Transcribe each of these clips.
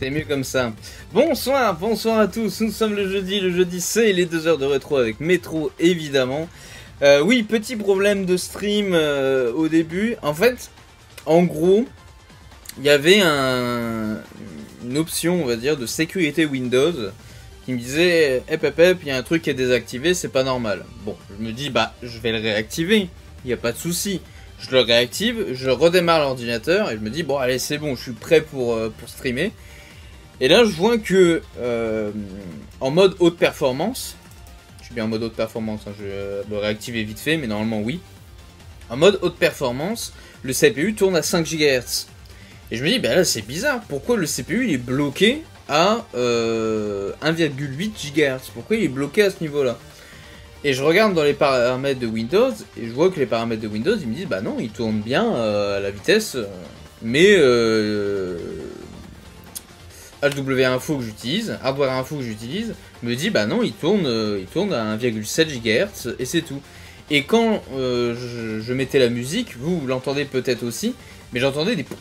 C'est mieux comme ça. Bonsoir, bonsoir à tous. Nous sommes le jeudi c'est les 2 heures de rétro avec Métro évidemment. Oui, petit problème de stream au début. En fait, en gros, il y avait une option, on va dire, de sécurité Windows qui me disait il y a un truc qui est désactivé, c'est pas normal. Bon, je me dis, bah, je vais le réactiver, il n'y a pas de souci. Je le réactive, je redémarre l'ordinateur et je me dis, bon, allez, c'est bon, je suis prêt pour streamer. Et là, je vois que en mode haute performance, je suis bien en mode haute performance, hein, je vais le réactiver vite fait, mais normalement, oui. En mode haute performance, le CPU tourne à 5 GHz. Et je me dis, bah là, c'est bizarre, pourquoi le CPU il est bloqué à 1,8 GHz? Pourquoi il est bloqué à ce niveau-là? Et je regarde dans les paramètres de Windows, et je vois que les paramètres de Windows, ils me disent, bah non, il tourne bien à la vitesse, mais HW-Info que j'utilise, Hardware Info que j'utilise, me dit, bah non, il tourne à 1,7 GHz, et c'est tout. Et quand je mettais la musique, vous l'entendez peut-être aussi, mais j'entendais des...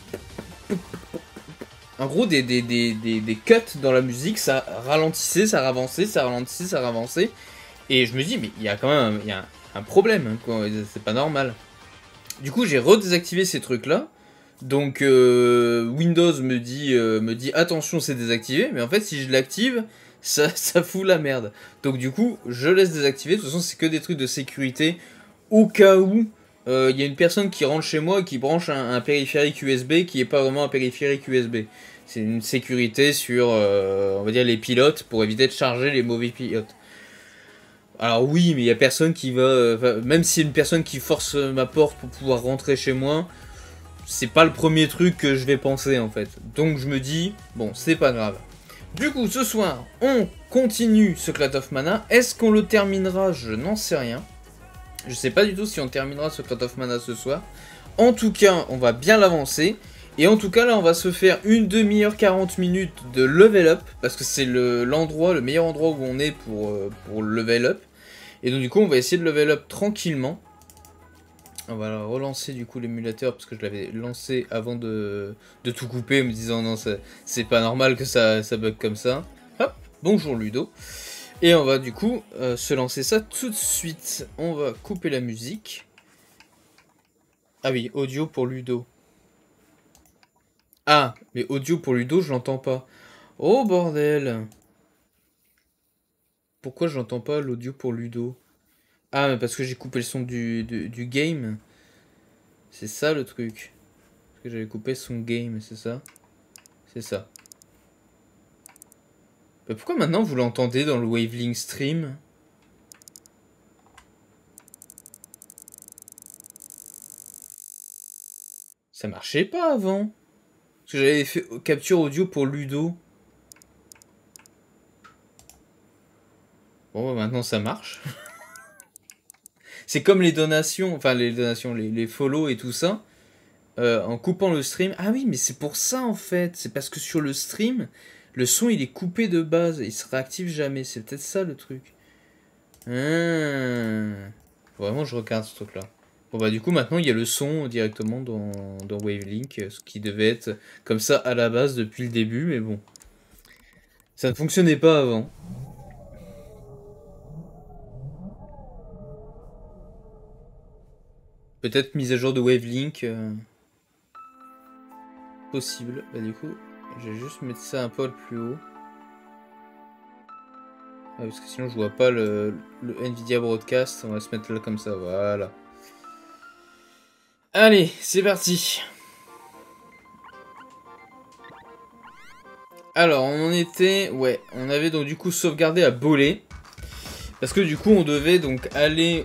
En gros, des cuts dans la musique, ça ralentissait, ça ravançait, ça ralentissait, ça ravançait. Et je me dis, mais il y a quand même un problème, hein, c'est pas normal. Du coup, j'ai redésactivé ces trucs-là. Donc, Windows me dit attention, c'est désactivé. Mais en fait, si je l'active, ça fout la merde. Donc, du coup, je laisse désactiver. De toute façon, c'est que des trucs de sécurité. Au cas où il y a une personne qui rentre chez moi et qui branche un périphérique USB qui n'est pas vraiment un périphérique USB. C'est une sécurité sur, on va dire, les pilotes pour éviter de charger les mauvais pilotes. Alors oui, mais il y a personne qui va... même si y a une personne qui force ma porte pour pouvoir rentrer chez moi, c'est pas le premier truc que je vais penser en fait. Donc je me dis, bon, c'est pas grave. Du coup, ce soir, on continue Secret of Mana. Est-ce qu'on le terminera? Je n'en sais rien. Je sais pas du tout si on terminera Secret of Mana ce soir. En tout cas, on va bien l'avancer. Et en tout cas, là, on va se faire une demi-heure, 40 minutes de level up. Parce que c'est le meilleur endroit où on est pour level up. Et donc, du coup, on va essayer de level up tranquillement. On va relancer, du coup, l'émulateur. Parce que je l'avais lancé avant de tout couper. Me disant, non, c'est pas normal que ça bug comme ça. Hop, bonjour Ludo. Et on va, du coup, se lancer ça tout de suite. On va couper la musique. Ah oui, audio pour Ludo. Ah, mais audio pour Ludo, je l'entends pas. Oh bordel. Pourquoi je l'entends pas l'audio pour Ludo? Ah, mais parce que j'ai coupé le son du game. C'est ça le truc. Parce que j'avais coupé son game, c'est ça? C'est ça. Mais pourquoi maintenant vous l'entendez dans le Wavelink stream? Ça marchait pas avant. Parce que j'avais fait capture audio pour Ludo. Bon, bah maintenant ça marche. C'est comme les donations, enfin les donations, les follow et tout ça. En coupant le stream. Ah oui, mais c'est pour ça en fait. C'est parce que sur le stream, le son il est coupé de base. Il se réactive jamais. C'est peut-être ça le truc. Vraiment, je regarde ce truc là. Bon bah du coup maintenant il y a le son directement dans Wavelink. Ce qui devait être comme ça à la base depuis le début. Mais bon. Ça ne fonctionnait pas avant. Peut-être mise à jour de Wavelink. Possible. Bah du coup, je vais juste mettre ça un poil plus haut. Ah, parce que sinon je vois pas le Nvidia Broadcast. On va se mettre là comme ça, voilà. Allez, c'est parti. Alors, on en était... Ouais, on avait donc du coup sauvegardé à Bolé. Parce que du coup, on devait donc aller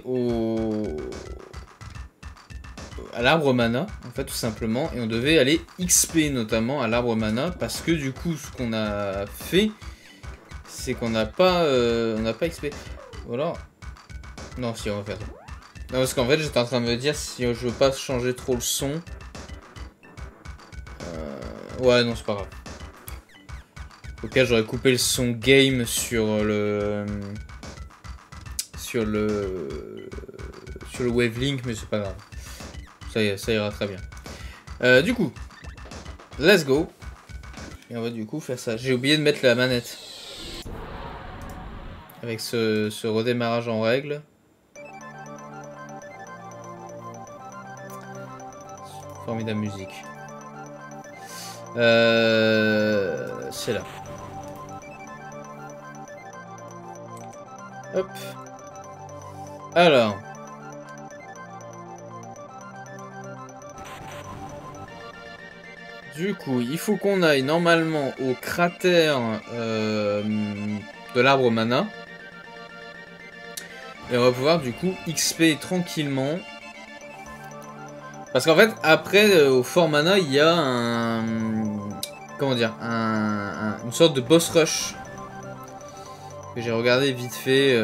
à l'arbre mana, en fait, tout simplement. Et on devait aller XP, notamment, à l'arbre mana. Parce que du coup, ce qu'on a fait, c'est qu'on n'a pas XP. Voilà. Non, si, on va faire ça. Non, parce qu'en fait, j'étais en train de me dire si je veux pas changer trop le son. Ouais, non, c'est pas grave. Au cas, j'aurais coupé le son game sur le Wavelink, mais c'est pas grave. Ça ira très bien. Du coup, let's go. Et on va du coup faire ça. J'ai oublié de mettre la manette. Avec ce redémarrage en règle. Formidable musique. C'est là. Hop. Alors. Du coup, il faut qu'on aille normalement au cratère de l'arbre mana. Et on va pouvoir du coup XP tranquillement. Parce qu'en fait, après, au Fort Mana, il y a un... Comment dire, une sorte de boss rush. Que j'ai regardé vite fait.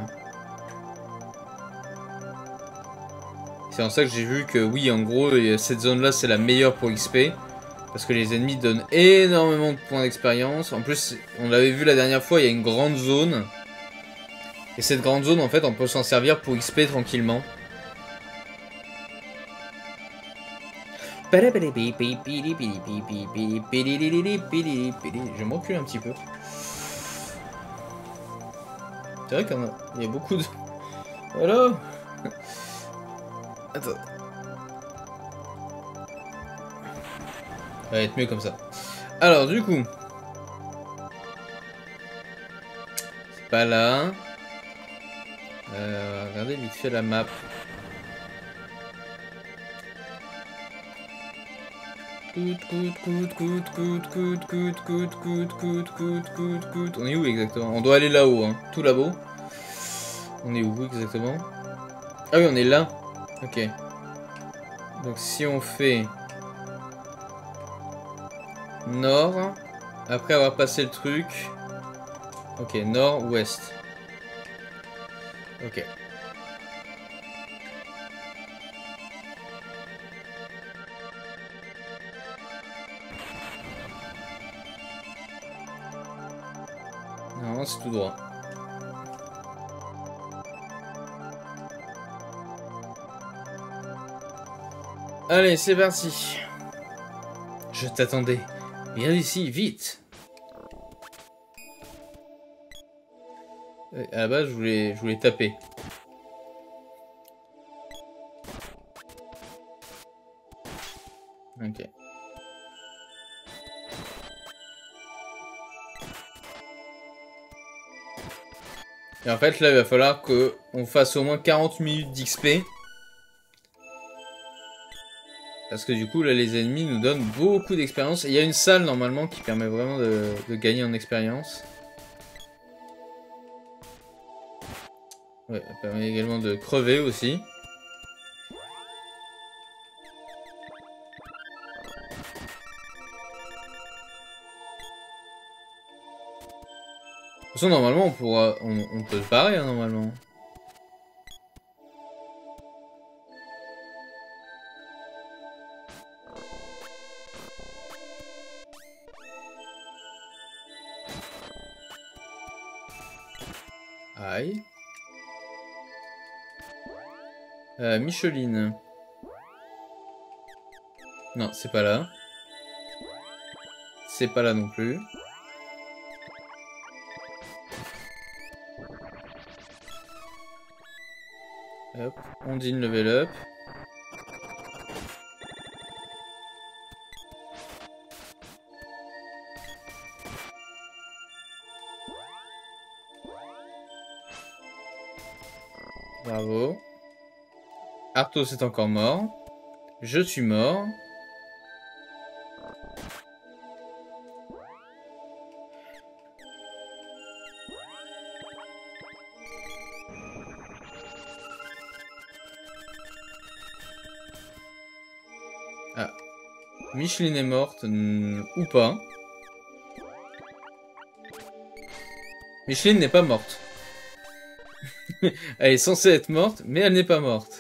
C'est en ça que j'ai vu que oui, en gros, cette zone-là, c'est la meilleure pour XP. Parce que les ennemis donnent énormément de points d'expérience. En plus, on l'avait vu la dernière fois, il y a une grande zone. Et cette grande zone, en fait, on peut s'en servir pour XP tranquillement. Je me recule un petit peu. C'est vrai qu'il y a beaucoup de... Voilà. Attends. Ça va être mieux comme ça. Alors, du coup... C'est pas là. Regardez vite fait la map. On est où exactement? On doit aller là-haut, hein. Tout là-haut. On est où exactement? Ah oui, on est là. Ok. Donc si on fait... Nord. Après avoir passé le truc. Ok, nord, ouest. Ok. Non, c'est tout droit. Allez, c'est parti. Je t'attendais. Viens ici, vite. À la base, je voulais taper. Ok. Et en fait, là, il va falloir qu'on fasse au moins 40 minutes d'XP. Parce que du coup, là, les ennemis nous donnent beaucoup d'expérience. Et il y a une salle, normalement, qui permet vraiment de gagner en expérience. Ouais, elle permet également de crever aussi. De toute façon, normalement, on peut se barrer, hein, normalement. Aïe. Micheline. Non, c'est pas là. C'est pas là non plus. Hop, Ondine level up. Bravo. Arthos est encore mort. Je suis mort. Ah. Micheline est morte, ou pas. Micheline n'est pas morte. Elle est censée être morte, mais elle n'est pas morte.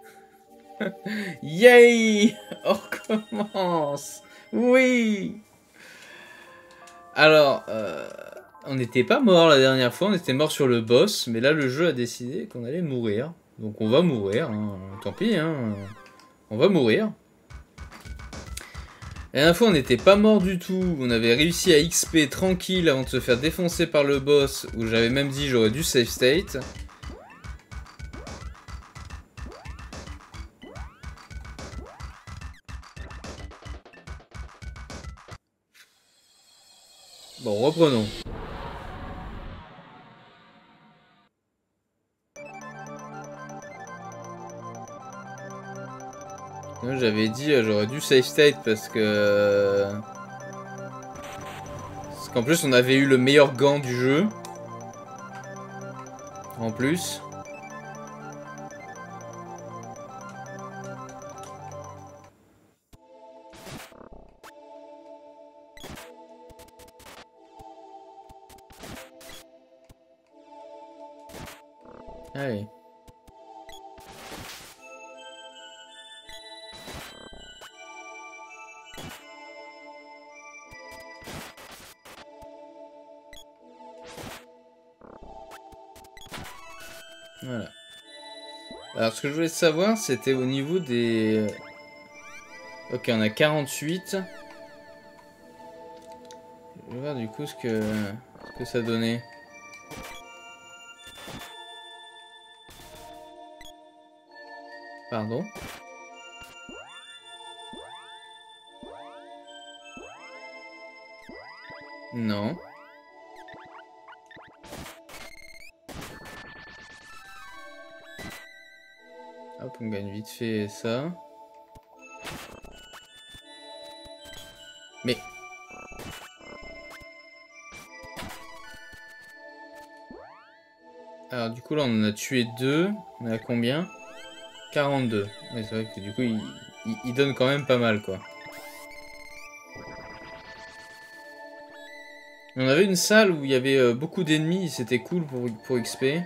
Yay! On recommence! Oui! Alors, on n'était pas mort la dernière fois, on était mort sur le boss, mais là le jeu a décidé qu'on allait mourir. Donc on va mourir, hein. Tant pis, hein. On va mourir. La dernière fois, on n'était pas mort du tout. On avait réussi à XP tranquille avant de se faire défoncer par le boss, où j'avais même dit j'aurais dû save state. Bon, reprenons. J'avais dit j'aurais dû save state parce que... Parce qu'en plus on avait eu le meilleur gant du jeu. En plus. Allez. Voilà. Alors ce que je voulais savoir c'était au niveau des... Ok, on a 48. Je vais voir du coup ce que ça donnait. Pardon. Non. Hop, on gagne vite fait ça. Mais... Alors du coup là on en a tué 2. On est à combien? 42. Ouais, c'est vrai que du coup il donne quand même pas mal quoi. On avait une salle où il y avait beaucoup d'ennemis, c'était cool pour XP.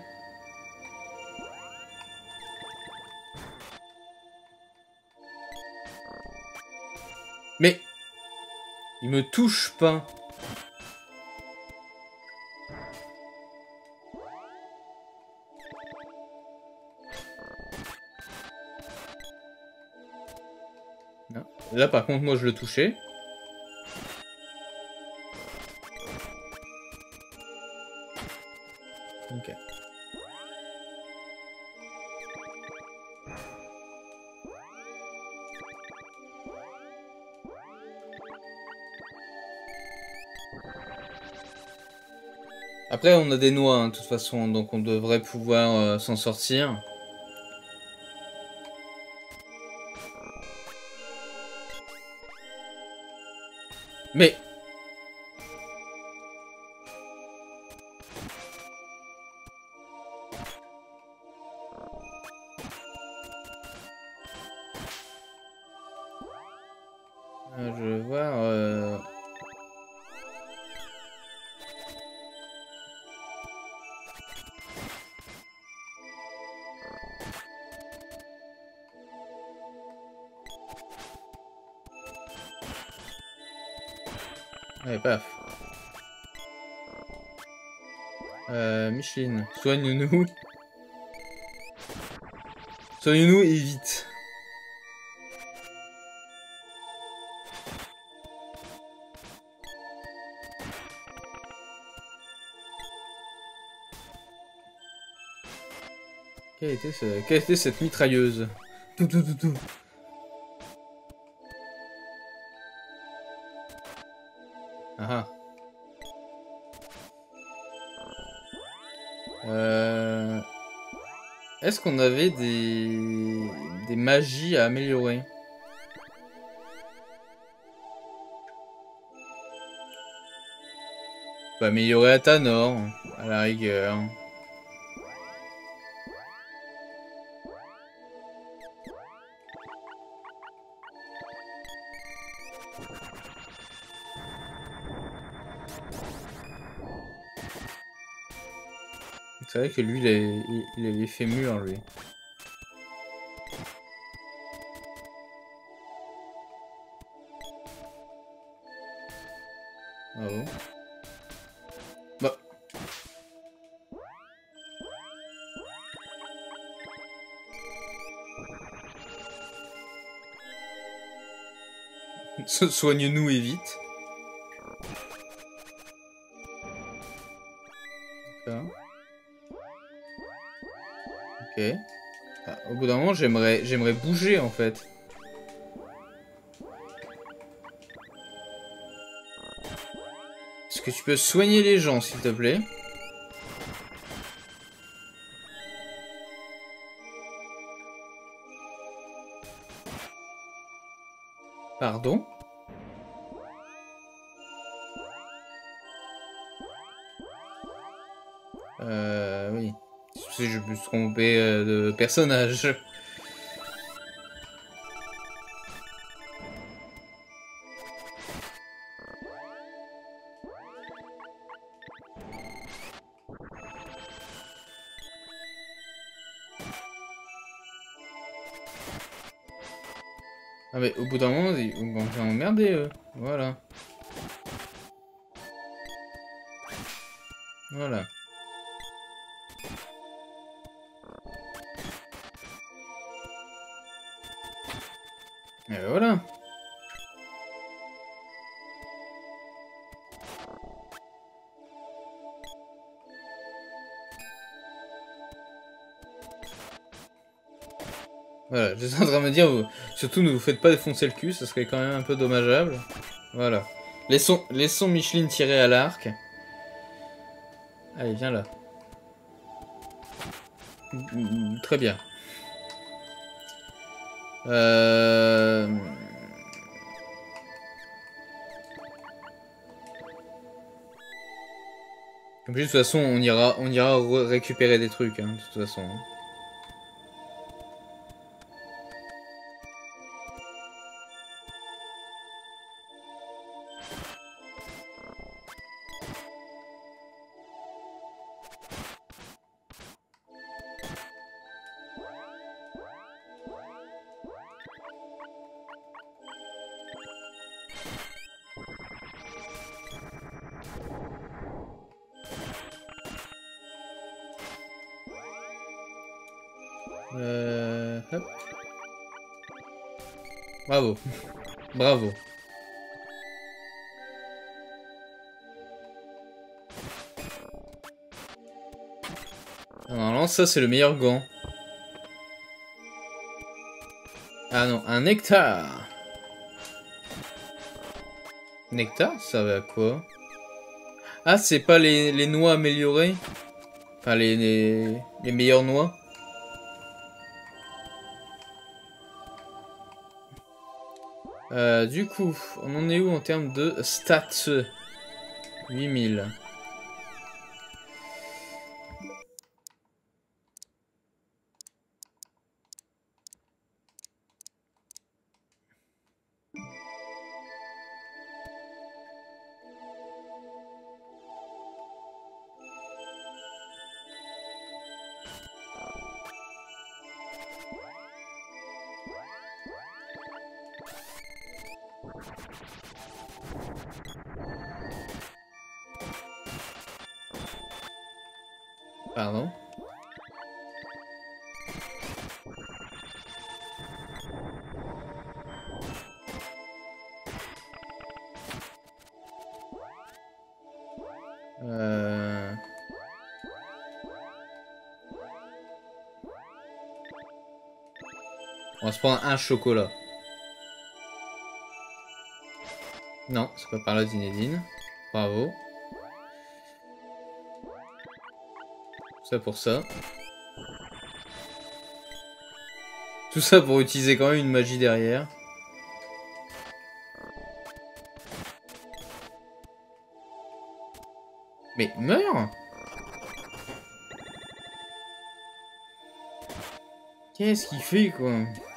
Mais il me touche pas. Non. Là par contre moi je le touchais. Ok. Après on a des noix hein, de toute façon, donc on devrait pouvoir s'en sortir. Mais... je vais voir... Allez, paf. Micheline, soigne-nous. Soigne-nous et vite. Quelle était cette mitrailleuse? Tout. Ah ah. Est-ce qu'on avait des magies à améliorer? On peut améliorer Athanor, à la rigueur. C'est vrai que lui, il a l'effet mûr, lui. Bravo. Bah. Soigne-nous et vite. D'accord. Ok. Ah, au bout d'un moment, j'aimerais bouger en fait. Est-ce que tu peux soigner les gens, s'il te plaît? Pardon? Oui. Si je me suis trompé de personnage. Ah mais au bout d'un moment, ils vont faire emmerder eux. Voilà. Voilà. Et voilà. Voilà, j'étais en train de me dire, surtout ne vous faites pas défoncer le cul, ça serait quand même un peu dommageable. Voilà. Laissons Micheline tirer à l'arc. Allez, viens là. Très bien. En plus, de toute façon, on ira récupérer des trucs, hein, de toute façon. Hop. Bravo. Bravo. Normalement, ça, c'est le meilleur gant. Ah non, un nectar. Nectar, ça va à quoi? Ah, c'est pas les noix améliorées? Enfin, les meilleures noix? Du coup, on en est où en termes de stats? 8000. Pardon. On va se prendre un chocolat. Non, c'est pas par là d'Inédine. Bravo. Ça pour ça. Tout ça pour utiliser quand même une magie derrière. Mais meurs! Qu'est-ce qu'il fait, quoi?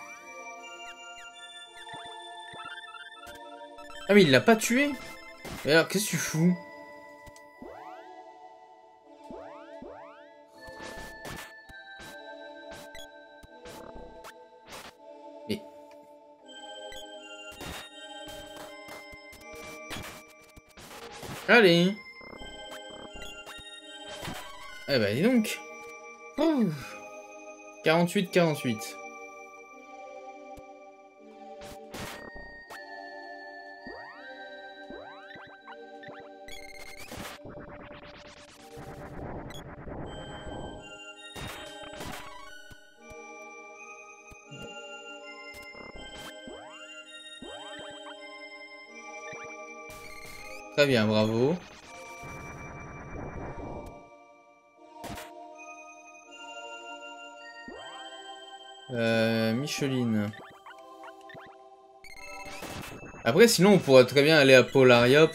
Ah mais il l'a pas tué? Mais alors, qu'est-ce que tu fous? Mais... Allez! Eh bah dis donc! 48-48. Très bien, bravo. Micheline. Après, sinon, on pourrait très bien aller à Polaria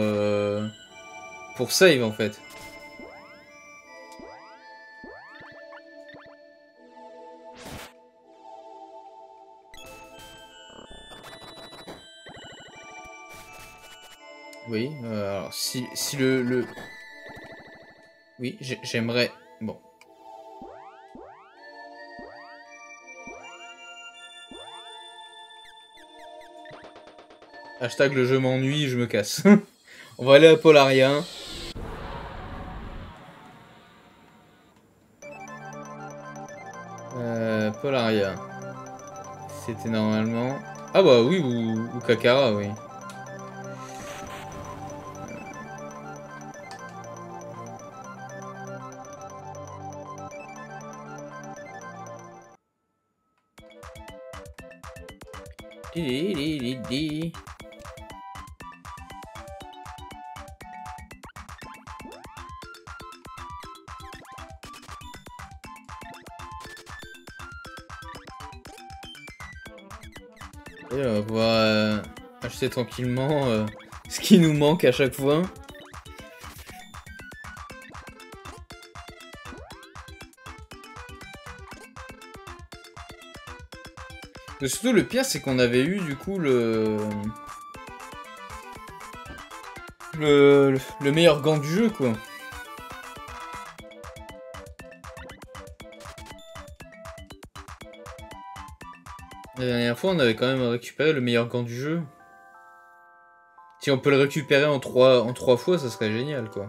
pour save, en fait. Oui, alors, si le... Oui, j'aimerais... Bon. Hashtag le jeu m'ennuie, je me casse. On va aller à Polaria. Polaria. C'était normalement... Ah bah oui, ou Kakara, oui. Et on va pouvoir acheter tranquillement ce qui nous manque à chaque fois. Et surtout le pire c'est qu'on avait eu du coup le meilleur gant du jeu quoi. La dernière fois on avait quand même récupéré le meilleur gant du jeu. Si on peut le récupérer en trois fois ça serait génial quoi.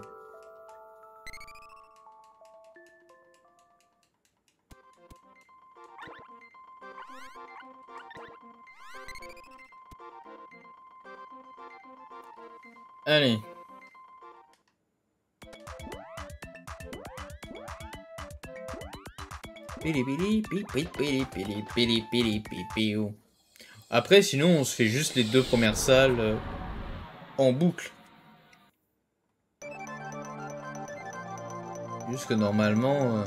Allez. Après, sinon, on se fait juste les 2 premières salles en boucle. Juste que normalement...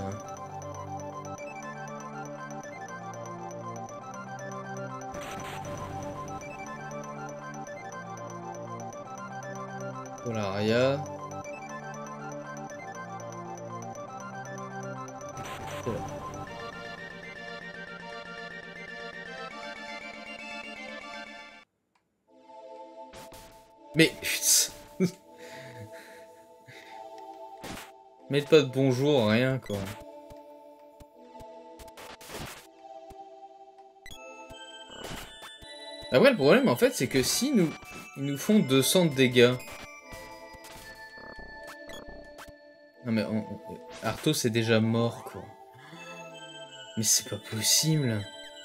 Polaria... Mais... Mettez pas de bonjour, rien quoi. Après le problème en fait c'est que si ils nous font 200 de dégâts. Non mais Arthos est déjà mort quoi. Mais c'est pas possible.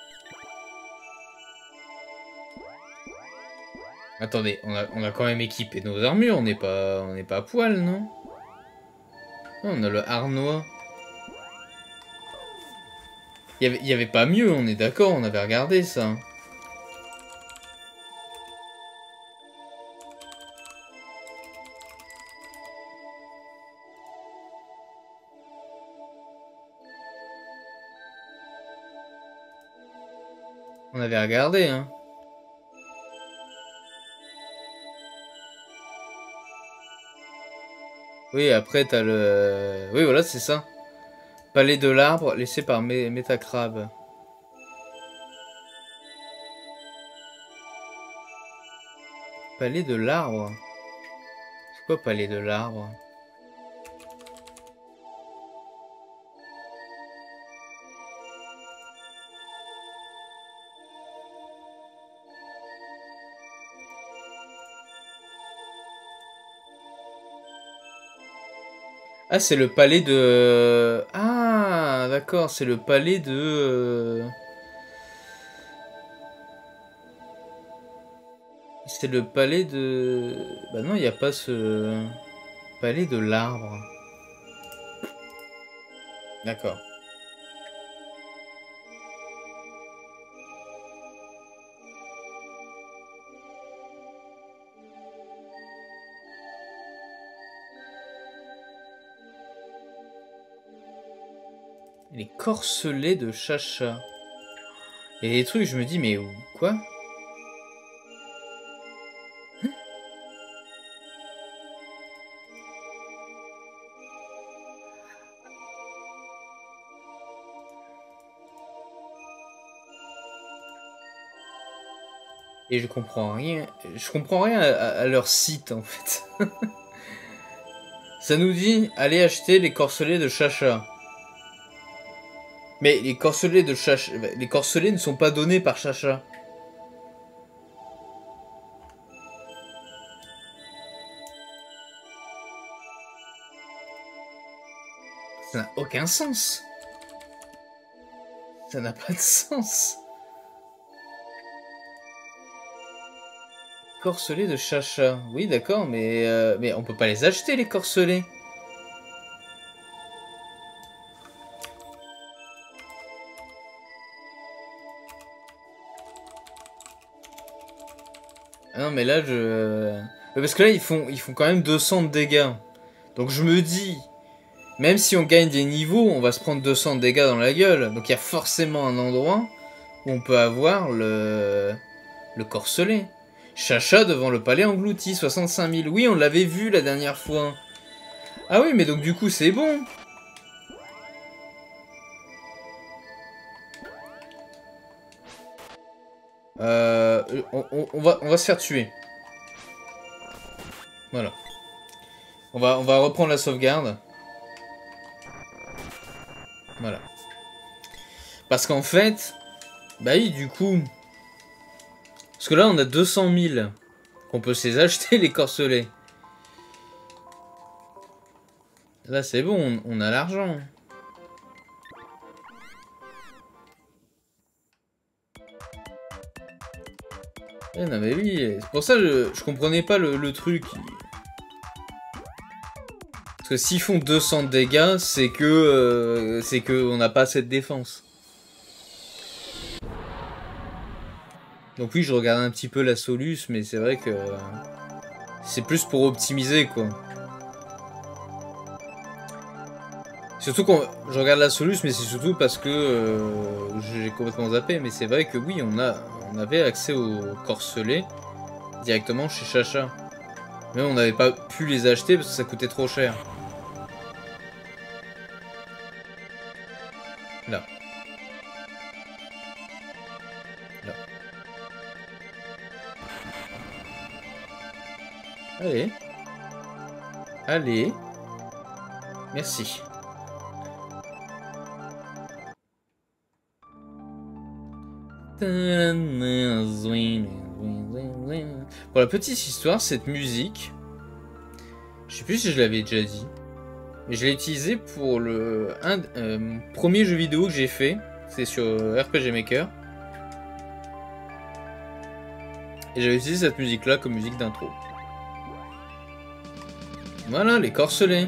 Attendez, on a quand même équipé nos armures, on n'est pas à poil non? Non, on a le harnois. Il y avait pas mieux, on est d'accord, on avait regardé ça. On avait regardé, hein. Oui, après t'as le... Oui, voilà, c'est ça. Palais de l'arbre, laissé par Metacrabe. Palais de l'arbre. C'est quoi palais de l'arbre? Ah, c'est le palais de... Ah, d'accord, c'est le palais de... C'est le palais de... Bah non, il n'y a pas ce... Palais de l'arbre. D'accord. Les corselets de Chacha. Et des trucs, je me dis, mais quoi? Et je comprends rien. Je comprends rien à leur site en fait. Ça nous dit allez acheter les corselets de Chacha. Mais les corselets de Chacha, les corselets ne sont pas donnés par Chacha. Ça n'a aucun sens. Ça n'a pas de sens. Corselets de Chacha. Oui, d'accord, mais on peut pas les acheter, les corselets. Ah non, mais là, parce que là, ils font quand même 200 de dégâts. Donc je me dis, même si on gagne des niveaux, on va se prendre 200 de dégâts dans la gueule. Donc il y a forcément un endroit où on peut avoir le corselet. Chacha devant le palais englouti, 65 000. Oui, on l'avait vu la dernière fois. Ah oui, mais donc du coup, c'est bon. On va se faire tuer. Voilà. On va reprendre la sauvegarde. Voilà. Parce qu'en fait... Bah oui, du coup... Parce que là, on a 200 000. Qu'on peut se les acheter, les corselets. Là, c'est bon, on a l'argent. Eh, non, mais oui, c'est pour ça que je comprenais pas le truc. Parce que s'ils font 200 de dégâts, c'est que on n'a pas assez de défense. Donc oui, je regarde un petit peu la Solus, mais c'est vrai que c'est plus pour optimiser, quoi. Surtout quand je regarde la Solus, mais c'est surtout parce que j'ai complètement zappé. Mais c'est vrai que oui, on avait accès aux corselets directement chez Chacha. Mais on n'avait pas pu les acheter parce que ça coûtait trop cher. Là. Là. Allez. Allez. Merci. Pour la petite histoire, cette musique, je sais plus si je l'avais déjà dit, mais je l'ai utilisée pour le premier jeu vidéo que j'ai fait, c'est sur RPG Maker. Et j'avais utilisé cette musique-là comme musique d'intro. Voilà, les corselets.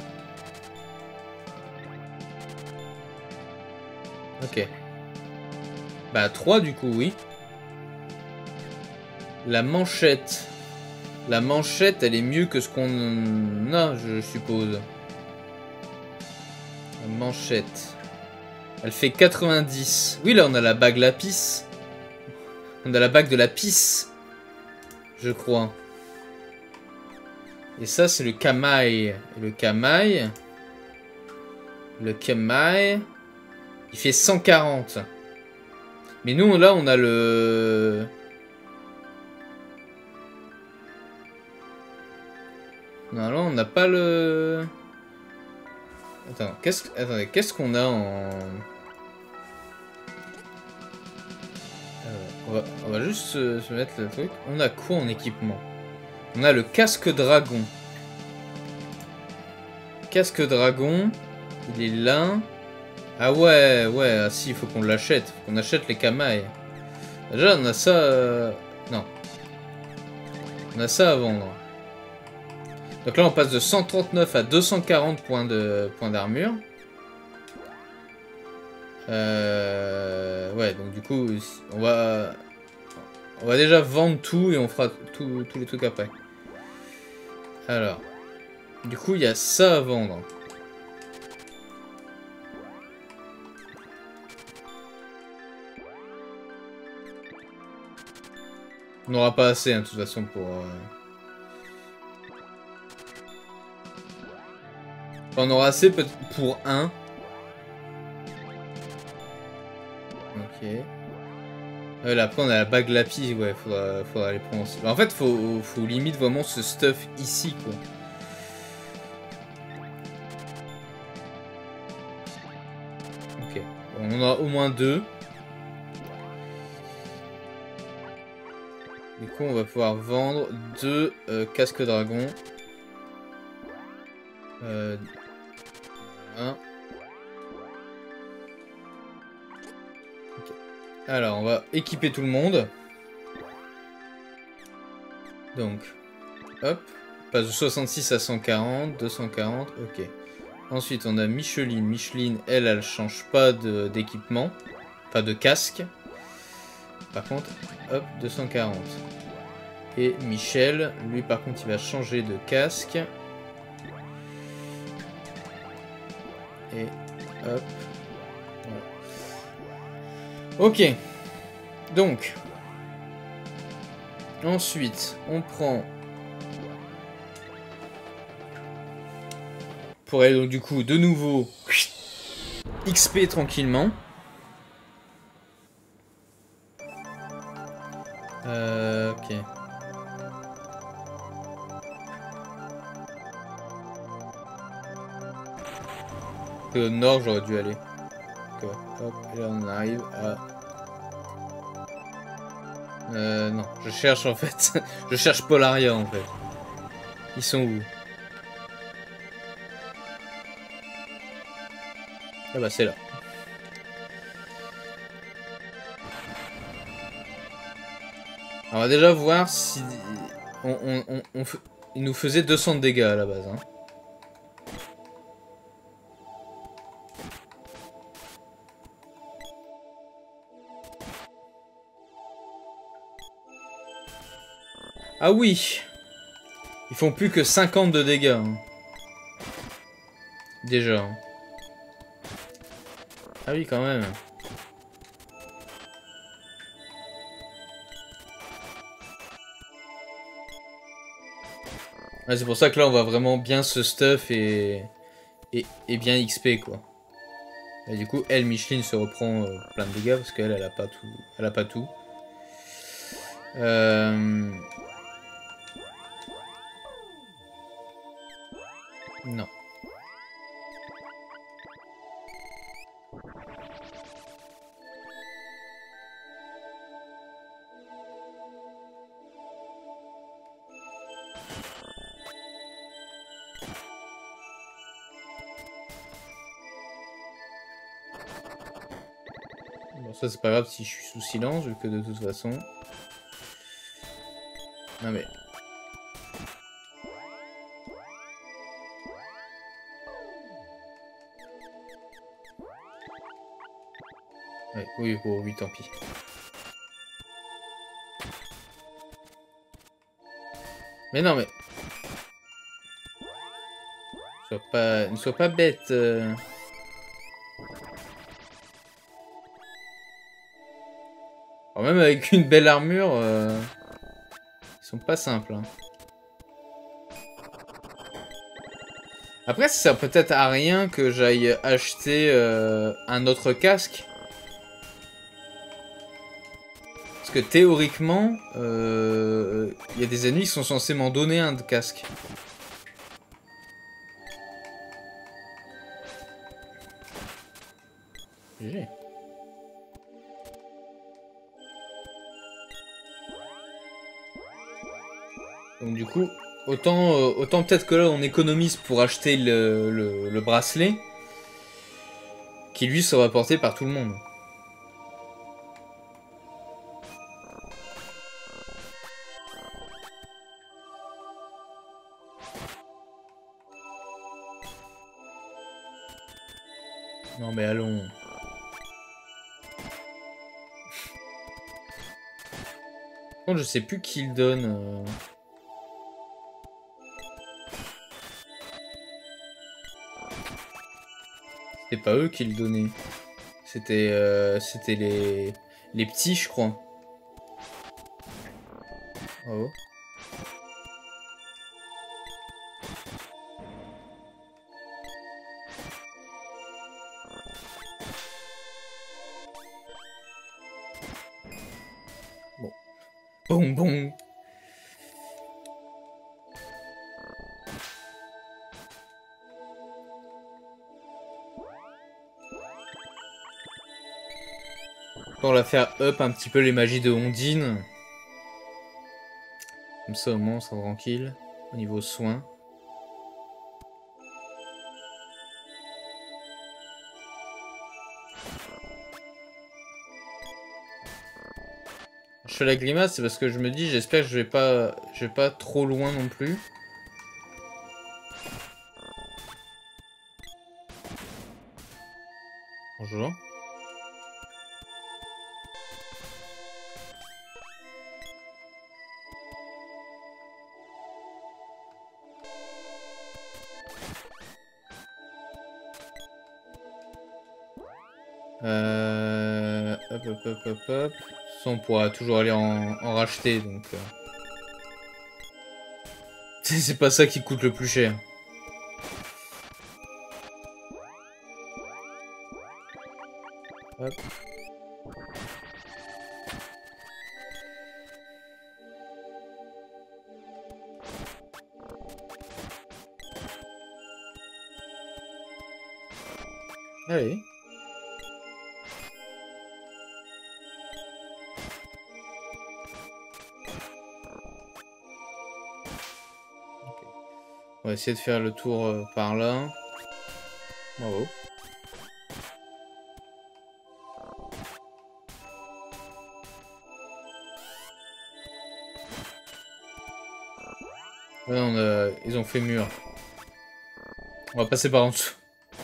Ok. Bah 3 du coup, oui. La manchette. La manchette, elle est mieux que ce qu'on a, je suppose. La manchette. Elle fait 90. Oui, là, on a la bague lapis. On a la bague de lapis. Je crois. Et ça, c'est le kamaï. Et le kamaï... Le kamaï... Il fait 140. Mais nous, là, on a le... Non, là, on n'a pas le... Attends, qu'est-ce qu'on a en... On va juste se mettre le truc. On a quoi en équipement? On a le casque dragon. Casque dragon. Il est là. Ah ouais, ah si, il faut qu'on l'achète. Faut qu'on achète les kamaï. Déjà, on a ça... Non. On a ça à vendre. Donc là, on passe de 139 à 240 points d'armure. Ouais, donc du coup, on va déjà vendre tout et on fera tous les trucs après. Alors, du coup, il y a ça à vendre. On n'aura pas assez, hein, de toute façon, pour... Enfin, on aura assez pour un. Ok. Là, après, on a la bague lapis, ouais, faudra les prendre aussi. En fait, faut limite vraiment ce stuff ici, quoi. Ok. Bon, on en a au moins 2. Du coup, on va pouvoir vendre 2 casques dragons. 1. Okay. Alors, on va équiper tout le monde. Donc, hop. Passe de 66 à 140, 240, ok. Ensuite, on a Micheline. Micheline, elle change pas d'équipement. Pas de casque. Par contre, hop, 240. Et Michel, lui par contre, il va changer de casque. Et hop. Voilà. Ok. Donc. Ensuite, on prend... Pour aller donc du coup, de nouveau... XP tranquillement. Ok. Au nord, j'aurais dû aller. Okay. Hop, et là on arrive à... non, je cherche en fait. Je cherche Polaria en fait. Ils sont où? Ah bah c'est là. On va déjà voir si... Il nous faisait 200 de dégâts à la base. Hein. Ah oui! Ils font plus que 50 de dégâts. Hein. Déjà. Hein. Ah oui, quand même. Ouais, c'est pour ça que là, on va vraiment bien se stuff et bien XP, quoi. Et du coup, elle, Micheline, se reprend plein de dégâts parce qu'elle, elle a pas tout. Elle a pas tout. Non. Bon, ça, c'est pas grave si je suis sous silence, vu que de toute façon... Non mais... Ouais, oui, oh, oui, tant pis. Mais non, mais... Ne sois pas bête. Alors, même avec une belle armure, ils sont pas simples. Hein. Après, ça sert peut-être à rien que j'aille acheter un autre casque. Parce que théoriquement, il y a des ennemis qui sont censés m'en donner un de casque. GG. Donc du coup, autant peut-être que là on économise pour acheter le bracelet, qui lui sera porté par tout le monde. Non mais allons. Par contre, je sais plus qui le donne. C'était pas eux qui le donnaient. C'était les petits, je crois. Oh. Bon. Boum boum. On va faire up un petit peu les magies de Ondine. Comme ça au moins on sera tranquille. Au niveau soins. Je fais la grimace, c'est parce que je me dis, j'espère que je vais pas trop loin non plus. Bonjour. Hop, hop, hop, hop, hop. Ça, on pourra toujours aller en racheter, donc... C'est pas ça qui coûte le plus cher. Hop. Allez. On va essayer de faire le tour par là. Bravo. Ouais, ils ont fait mur. On va passer par en dessous.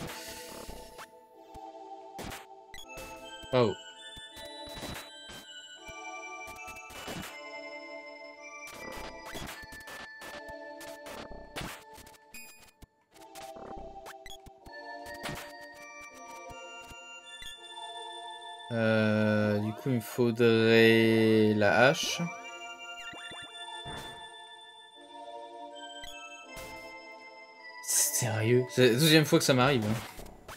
Bravo. Du coup, il me faudrait la hache. Sérieux? C'est la deuxième fois que ça m'arrive. Hein.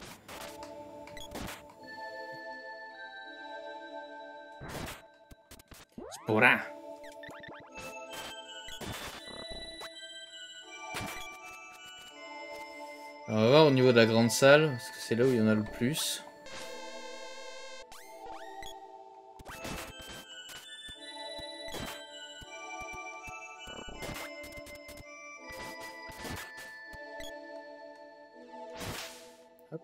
C'est pour là. Alors, on va voir au niveau de la grande salle, parce que c'est là où il y en a le plus. Hop.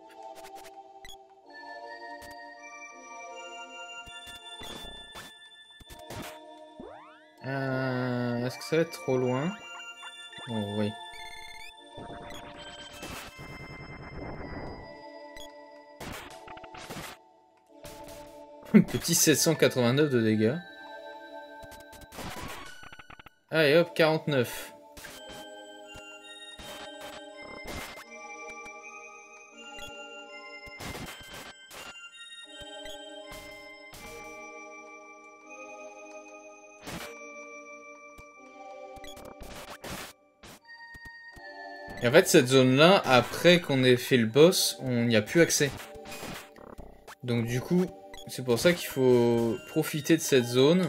Est-ce que ça va être trop loin? Oh oui. Petit 789 de dégâts. Allez hop, 49. Et en fait, cette zone-là, après qu'on ait fait le boss, on n'y a plus accès. Donc du coup, c'est pour ça qu'il faut profiter de cette zone.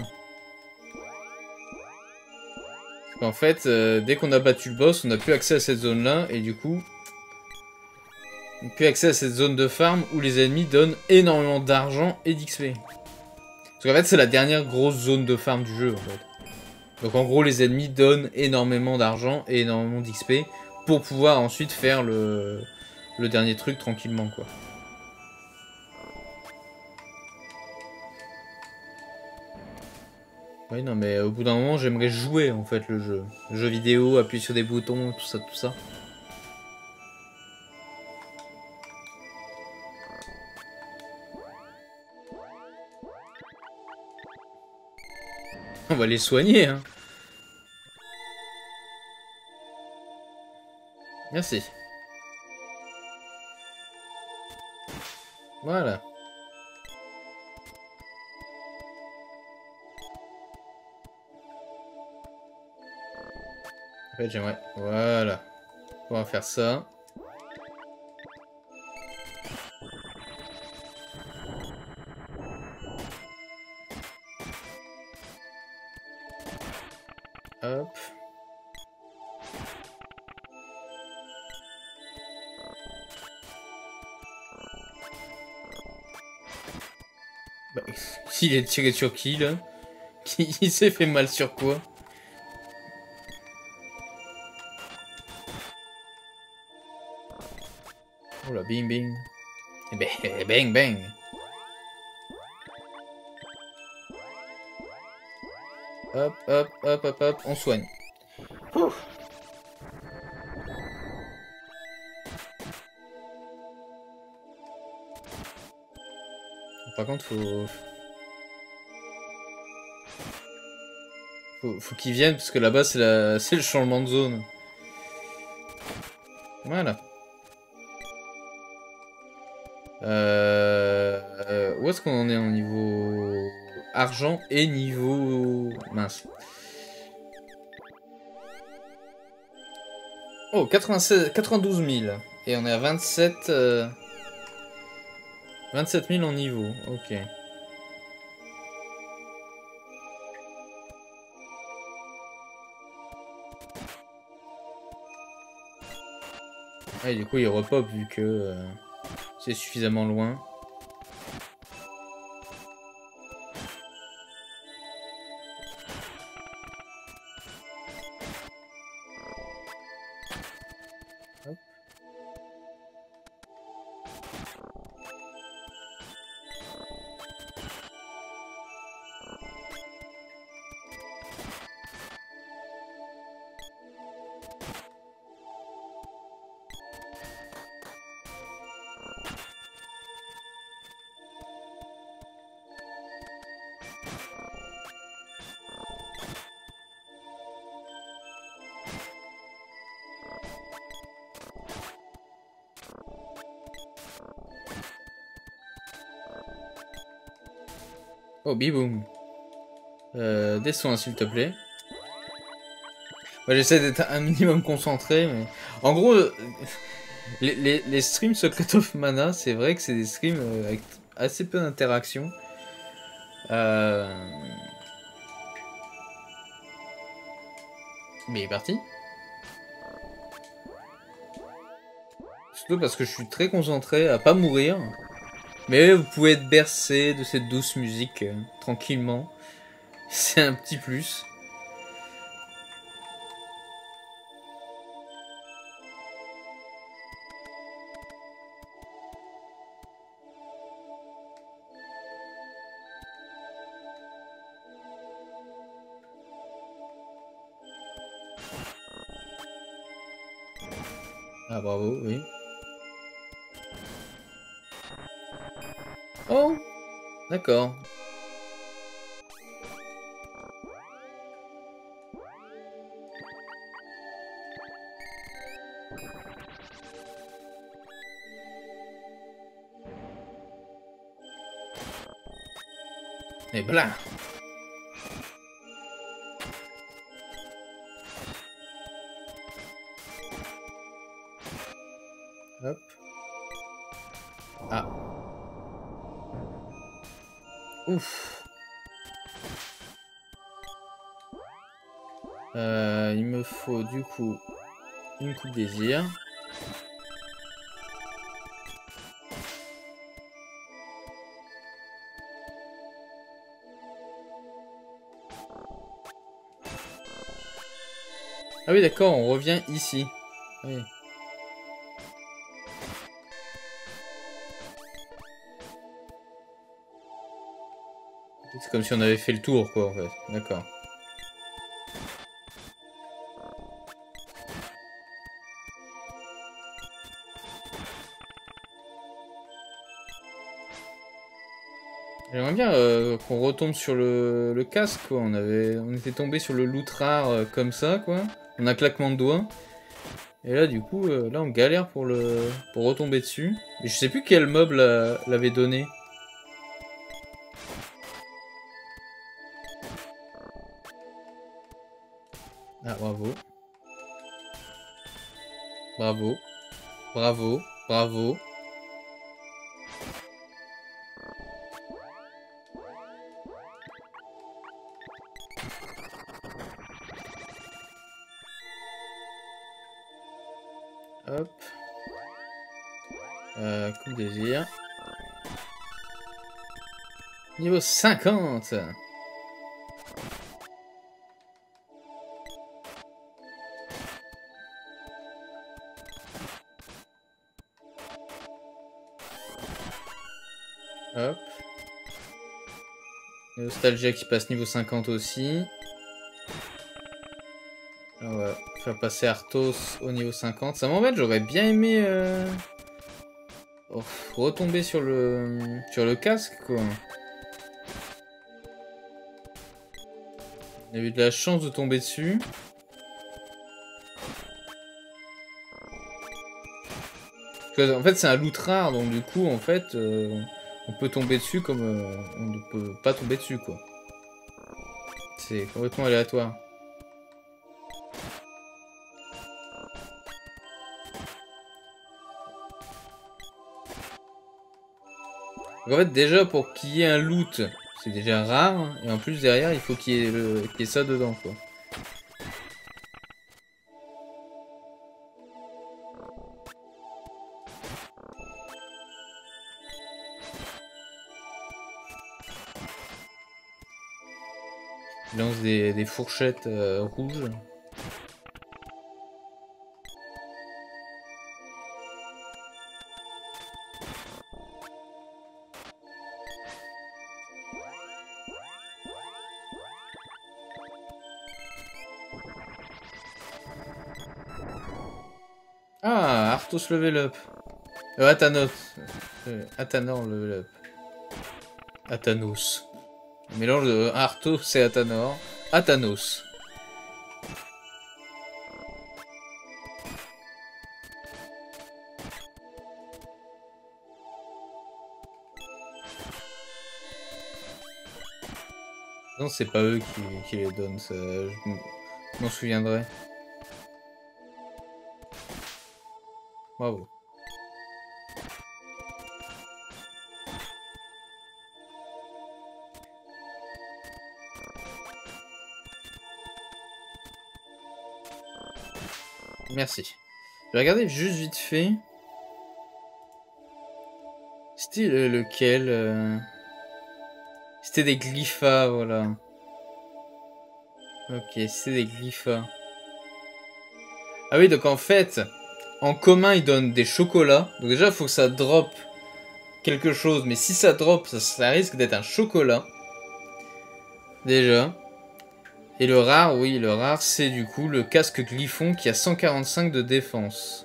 Parce qu'en fait, dès qu'on a battu le boss, on n'a plus accès à cette zone-là. Et du coup, on n'a plus accès à cette zone de farm où les ennemis donnent énormément d'argent et d'XP. Parce qu'en fait, c'est la dernière grosse zone de farm du jeu, en fait. Donc en gros, les ennemis donnent énormément d'argent et énormément d'XP pour pouvoir ensuite faire le dernier truc tranquillement, quoi. Oui, non, mais au bout d'un moment, j'aimerais jouer, en fait, le jeu. Le jeu vidéo, appuyer sur des boutons, tout ça, tout ça. On va les soigner, hein. Merci. Voilà. En fait, j'aimerais... Voilà. On va faire ça. Hop. Bah, s'il est tiré sur qui, là? Il s'est fait mal sur quoi? Oh là, bing bing. Et ben, bang bang. Hop, hop, hop, hop, hop, on soigne. Ouh. Par contre, faut qu'ils viennent parce que là-bas c'est le changement de zone. Voilà. Où est-ce qu'on en est en niveau argent et niveau mince? Oh, 92 000. Et on est à 27 000 en niveau. Ok. Ah, et du coup, il repop vu que c'est suffisamment loin. Hop. Oh, biboum. Des soins, s'il te plaît. Ouais, j'essaie d'être un minimum concentré, mais... En gros, les streams Secret of Mana, c'est vrai que c'est des streams avec assez peu d'interaction. Mais il est parti. Surtout parce que je suis très concentré à pas mourir. Mais vous pouvez être bercé de cette douce musique tranquillement. C'est un petit plus. Ah bravo, oui. Oh, d'accord. Et blah. Hop. Ah. Ouf. Il me faut du coup une coupe désir. Ah oui d'accord, on revient ici. Oui. C'est comme si on avait fait le tour quoi en fait. D'accord. J'aimerais bien qu'on retombe sur le casque quoi. On était tombé sur le loot rare comme ça quoi. On a claquement de doigts. Et là du coup là on galère pour retomber dessus. Et je sais plus quel mob l'avait donné. Ah bravo. Bravo. Bravo. Bravo. Hop. Coup de désir. Niveau 50. Hop. Nostalgia qui passe niveau 50 aussi. Ah ouais, faire passer Arthos au niveau 50. Ça m'embête, j'aurais bien aimé retomber sur le casque, quoi. On a eu de la chance de tomber dessus. En fait, c'est un loot rare, donc du coup, en fait, on peut tomber dessus comme on ne peut pas tomber dessus, quoi. C'est complètement aléatoire. Donc, en fait, déjà, pour qu'il y ait un loot, c'est déjà rare. Et en plus, derrière, il faut qu'il y ait ça dedans, quoi. Il lance des fourchettes rouges. Ah, Arthos level up. Athanos. Athanor level up. Athanos. Un mélange de Arthos et Athanor. Athanos. Non, c'est pas eux qui les donnent, ça, je m'en souviendrai. Bravo. Merci. Je vais regarder juste vite fait. C'était lequel C'était des glyphas, voilà. Ok, c'est des glyphas. Ah oui, donc en fait, en commun, ils donnent des chocolats. Donc déjà, il faut que ça drop quelque chose. Mais si ça drop, ça risque d'être un chocolat. Déjà. Et le rare, oui, le rare, c'est du coup le casque Glyphon qui a 145 de défense.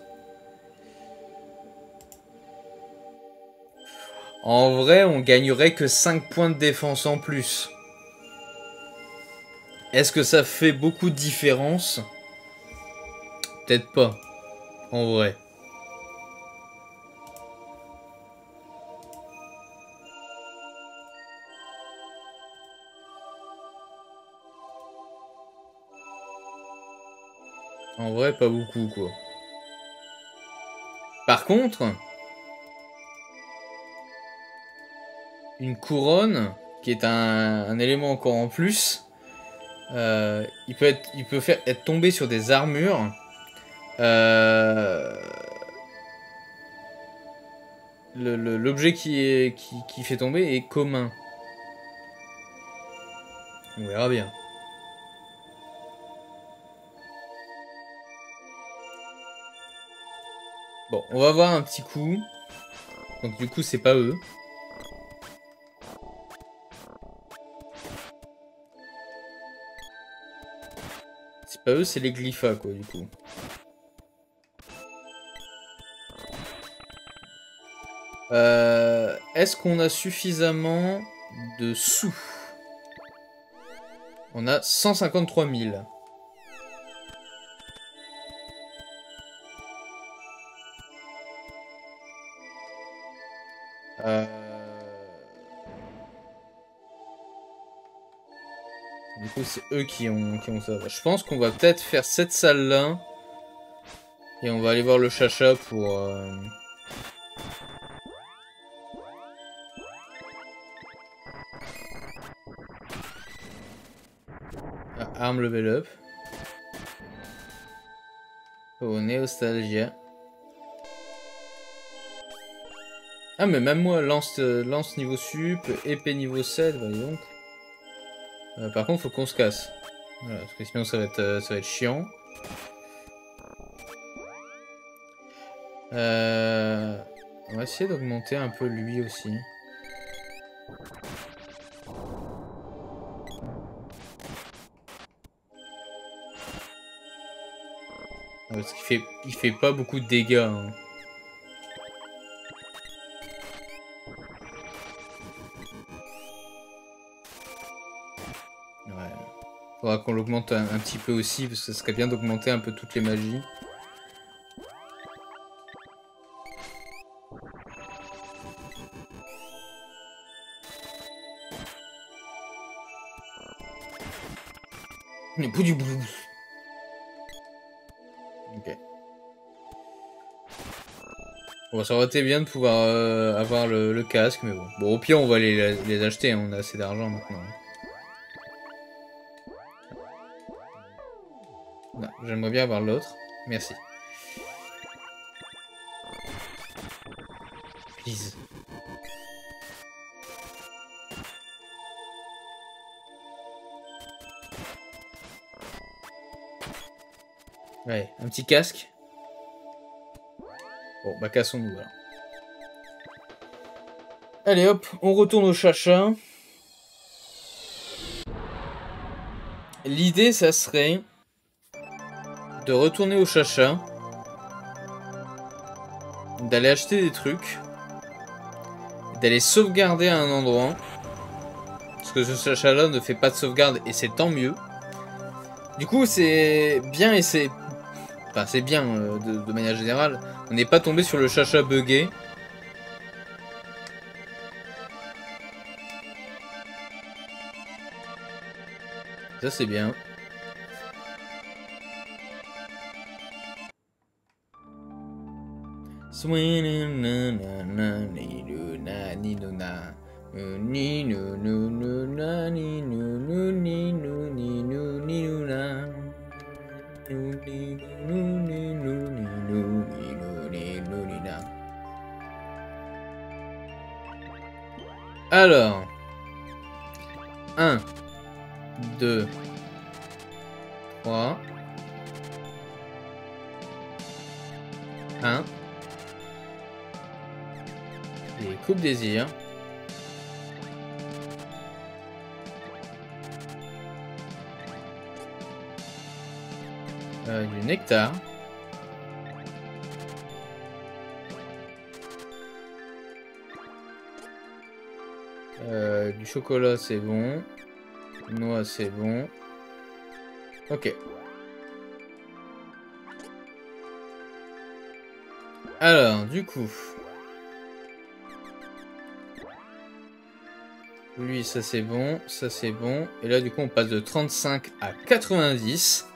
En vrai, on gagnerait que 5 points de défense en plus. Est-ce que ça fait beaucoup de différence? Peut-être pas, en vrai. En vrai, pas beaucoup, quoi. Par contre, une couronne, qui est un élément encore en plus, il peut être tombé sur des armures. L'objet qui fait tomber est commun. On verra bien. Bon, on va voir un petit coup. Donc du coup, c'est pas eux. C'est pas eux, c'est les glyphas, quoi, du coup. Est-ce qu'on a suffisamment de sous? On a 153 000. Du coup, c'est eux qui ont ça. Je pense qu'on va peut-être faire cette salle-là. Et on va aller voir le chacha pour... arme level up. Oh, Nostalgia. Ah mais même moi, lance niveau sup, épée niveau 7, bah dis donc. Par contre faut qu'on se casse. Voilà, parce que sinon ça va être chiant. On va essayer d'augmenter un peu lui aussi. Parce qu'il fait pas beaucoup de dégâts. Hein. Ouais. Faudra qu'on l'augmente un petit peu aussi, parce que ça serait bien d'augmenter un peu toutes les magies. Le bout du bout. Ok. Bon, ça aurait été bien de pouvoir avoir le casque, mais bon. Bon, au pire, on va les acheter, hein, on a assez d'argent maintenant. Non, j'aimerais bien avoir l'autre. Merci. Please. Ouais, un petit casque. Bon, bah cassons-nous alors. Allez hop, on retourne au chacha. L'idée, ça serait de retourner au chacha, d'aller acheter des trucs, d'aller sauvegarder à un endroit, parce que ce chacha-là ne fait pas de sauvegarde et c'est tant mieux. Du coup, c'est bien et c'est... Enfin, c'est bien de manière générale. On n'est pas tombé sur le chacha buggé. Ça, c'est bien. Alors, 1, 2, 3, 1, et coupe désir. Du nectar. Du chocolat, c'est bon. Noix, c'est bon. Ok. Alors, du coup... Lui, ça c'est bon. Ça c'est bon. Et là, du coup, on passe de 35 à 90.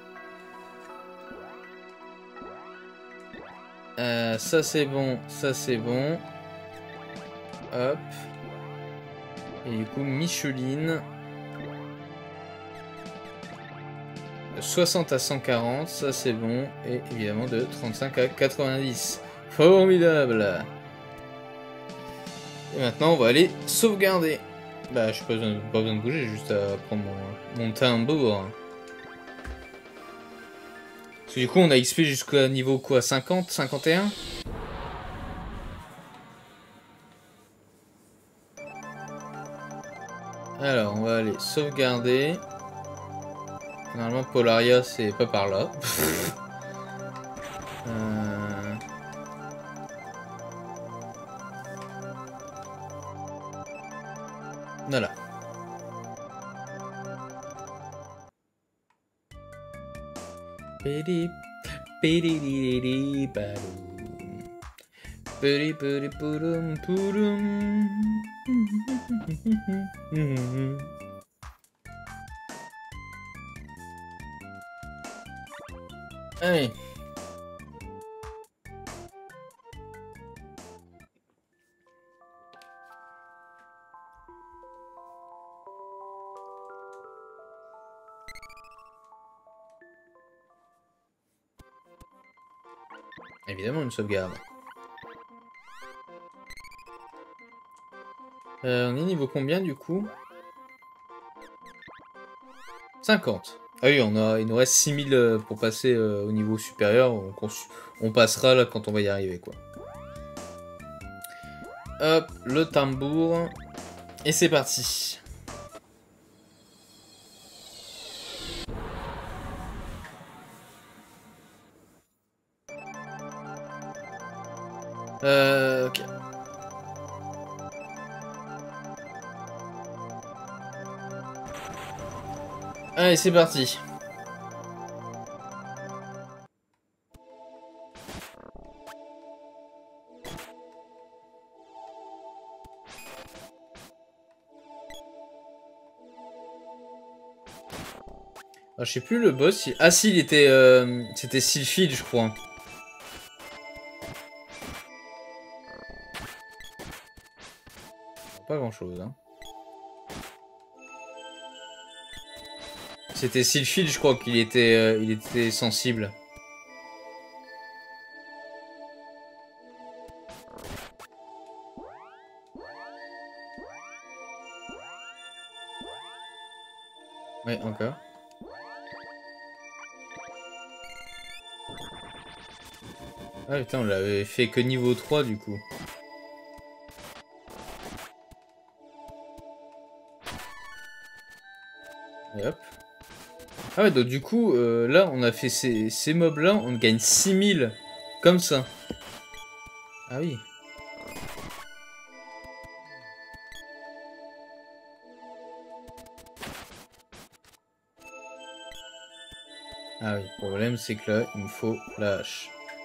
Ça c'est bon. Ça c'est bon. Hop. Et du coup, Micheline. 60 à 140, ça c'est bon. Et évidemment de 35 à 90. Formidable. Et maintenant, on va aller sauvegarder. Bah, je n'ai pas besoin de bouger, juste à prendre mon tambour. Parce que du coup, on a XP jusqu'à niveau quoi, 50, 51 ? Alors, on va aller sauvegarder. Normalement, Polaria, c'est pas par là. Voilà. Allez. Évidemment une sauvegarde. On est niveau combien du coup? 50. Ah oui, il nous reste 6000 pour passer au niveau supérieur. On passera là quand on va y arriver quoi. Hop, le tambour. Et c'est parti. Ok. Allez, c'est parti. Ah, je sais plus le boss. Ah si, il était, c'était Sylphid, je crois. Pas grand chose, hein. C'était Sylphid, je crois qu'il était, il était sensible. Ouais, encore. Ah putain, on l'avait fait que niveau 3 du coup. Et hop. Ah ouais, donc du coup, là, on a fait ces mobs-là, on gagne 6000. Comme ça. Ah oui. Ah oui, le problème c'est que là, il me faut la hache.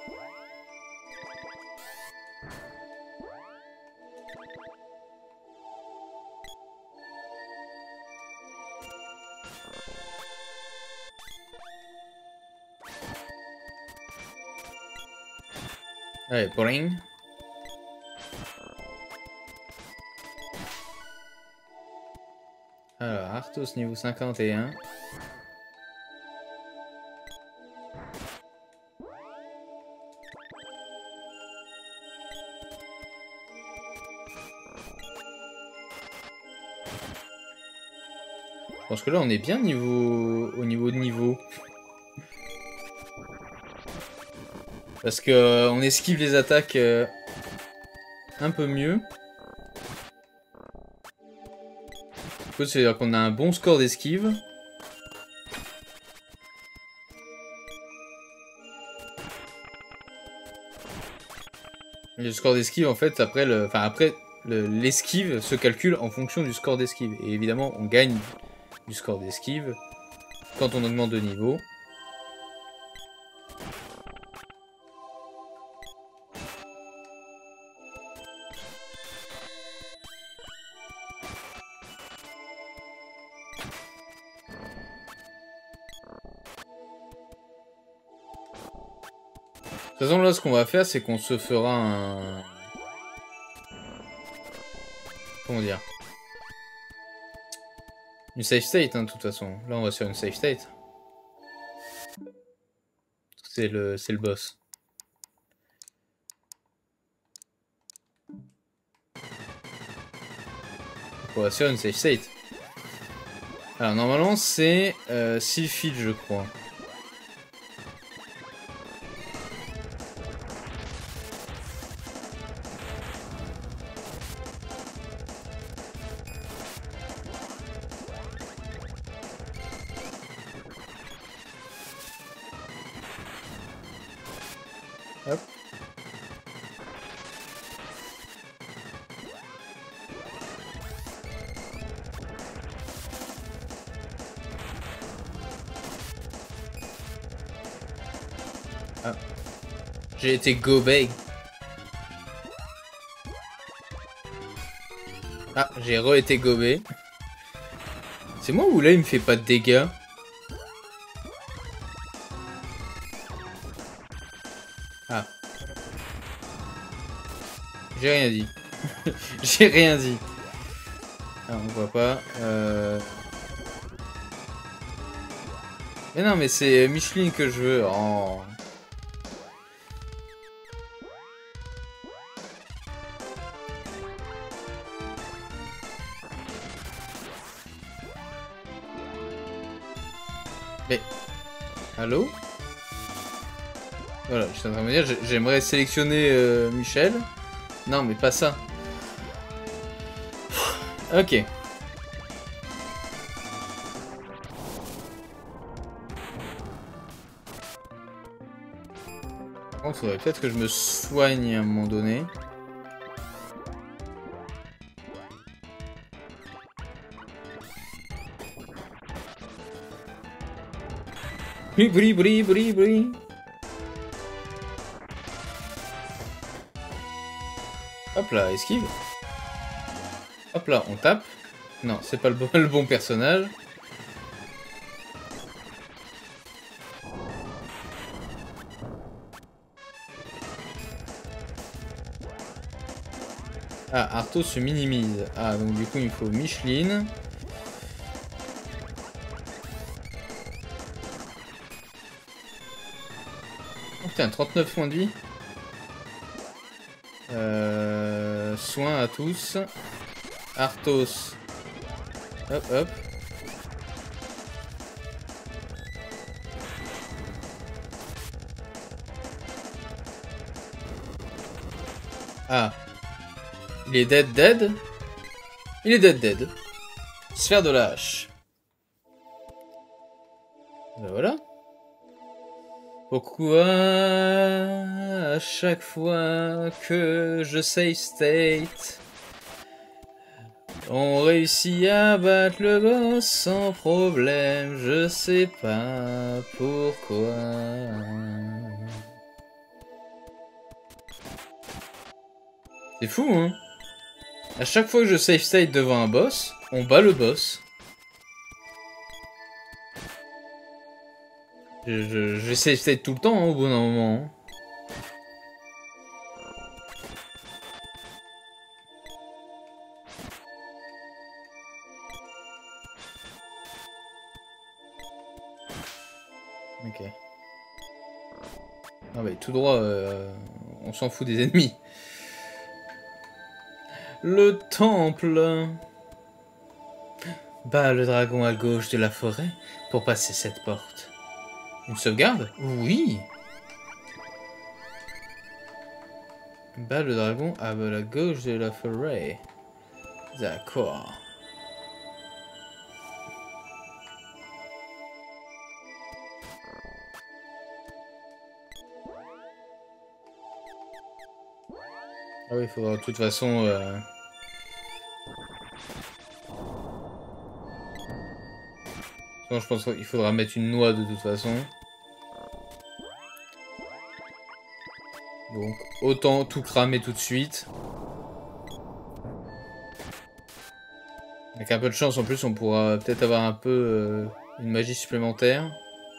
Allez, boing. Alors, Arthos niveau 51. Je pense que là on est bien au niveau de niveau. Parce que on esquive les attaques un peu mieux. C'est-à-dire qu'on a un bon score d'esquive. Le score d'esquive en fait après l'esquive se calcule en fonction du score d'esquive. Et évidemment on gagne du score d'esquive quand on augmente de niveau. De toute façon là ce qu'on va faire c'est qu'on se fera un... Comment dire? Une safe state hein, de toute façon. Là on va se faire une safe state. C'est le boss. On va se faire une safe state. Alors normalement c'est Sylphid je crois. Hop. Ah. J'ai été gobé. Ah, j'ai re-été gobé. C'est moi ou là il me fait pas de dégâts? Ah. J'ai rien dit. J'ai rien dit. Ah, on voit pas. Mais non, mais c'est Micheline que je veux. Oh. Mais... Allô? Voilà, je suis en train de me dire, j'aimerais sélectionner Michel. Non, mais pas ça. Ok. Par contre, il faudrait peut-être que je me soigne à un moment donné. Bri bri bri bri bri. Hop là, esquive. Hop là, on tape. Non, c'est pas le bon personnage. Ah, Arthos se minimise. Ah, donc du coup, il faut Micheline. Oh putain, 39 points de vie. Soins à tous. Arthos. Hop, hop. Ah. Il est dead. Il est dead. Sphère de la hache. Ben voilà. Pourquoi à chaque fois que je save state, on réussit à battre le boss sans problème, je sais pas pourquoi. C'est fou, hein? À chaque fois que je save state devant un boss, on bat le boss. Je vais save state tout le temps, hein, au bout d'un moment. Hein. Ok. Ah bah tout droit, on s'en fout des ennemis. Le temple. Bat le dragon à gauche de la forêt pour passer cette porte. Une sauvegarde? Oui. Bat le dragon à la gauche de la forêt. D'accord. Ah oui, il faudra de toute façon... Non, je pense qu'il faudra mettre une noix de toute façon. Donc, autant tout cramer tout de suite. Avec un peu de chance, en plus, on pourra peut-être avoir un peu une magie supplémentaire.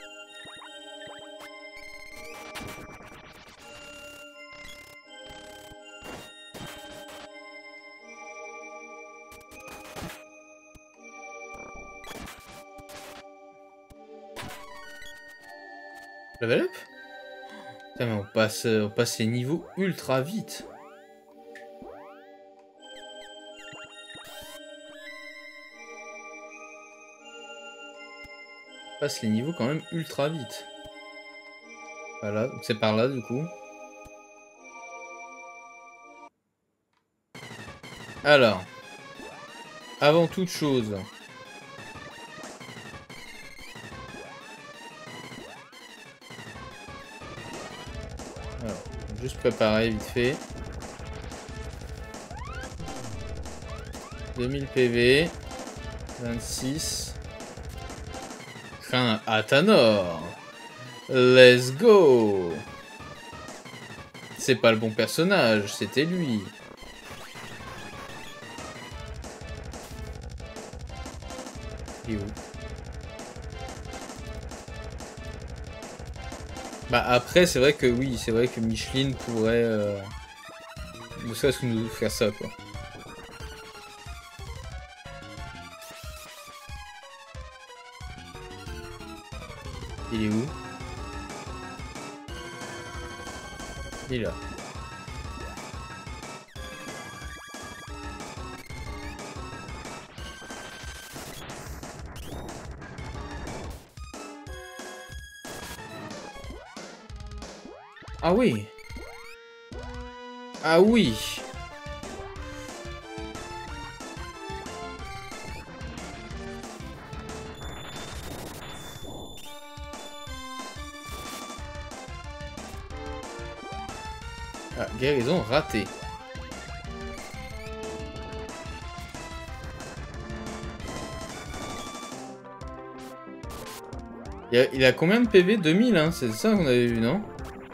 Level up? Putain, mais on passe les niveaux ultra vite. On passe les niveaux quand même ultra vite. Voilà, donc c'est par là du coup. Alors, avant toute chose... Alors, juste préparer vite fait. 2000 PV. 26. Crin Athanor. Let's go. C'est pas le bon personnage, c'était lui. Il est où? Bah après c'est vrai que oui, c'est vrai que Micheline pourrait ne serait-ce que nous faire ça quoi. Il est où? Il est là. Ah oui. Ah oui. Ah, guérison ratée. Il a combien de PV? 2000, hein? C'est ça qu'on avait vu, non?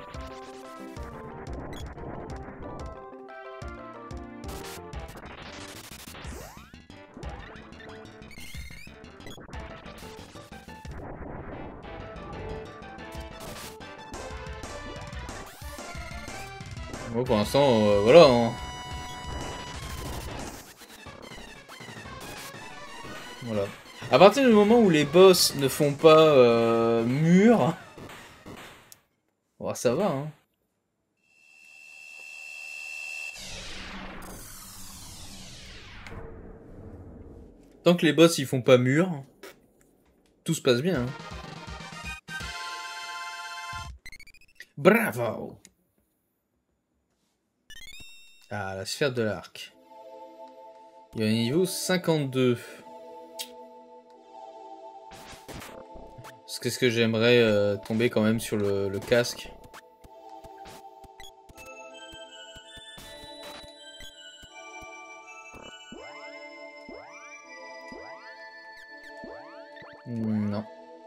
Bon, pour l'instant, voilà. Hein. Voilà. À partir du moment où les boss ne font pas mur, oh, ça va, hein. Tant que les boss ils font pas mur, tout se passe bien. Hein. Bravo! Ah, la sphère de l'arc. Il y a un niveau 52. Qu'est-ce que j'aimerais tomber quand même sur le casque. Non.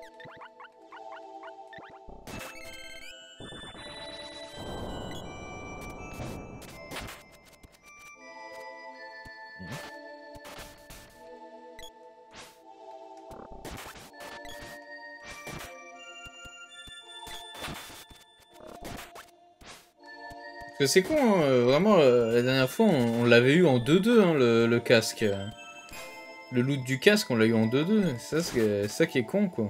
Parce que c'est con, hein, vraiment, la dernière fois, on l'avait eu en 2-2, hein, le casque. Le loot du casque, on l'a eu en 2-2. C'est ça qui est con, quoi.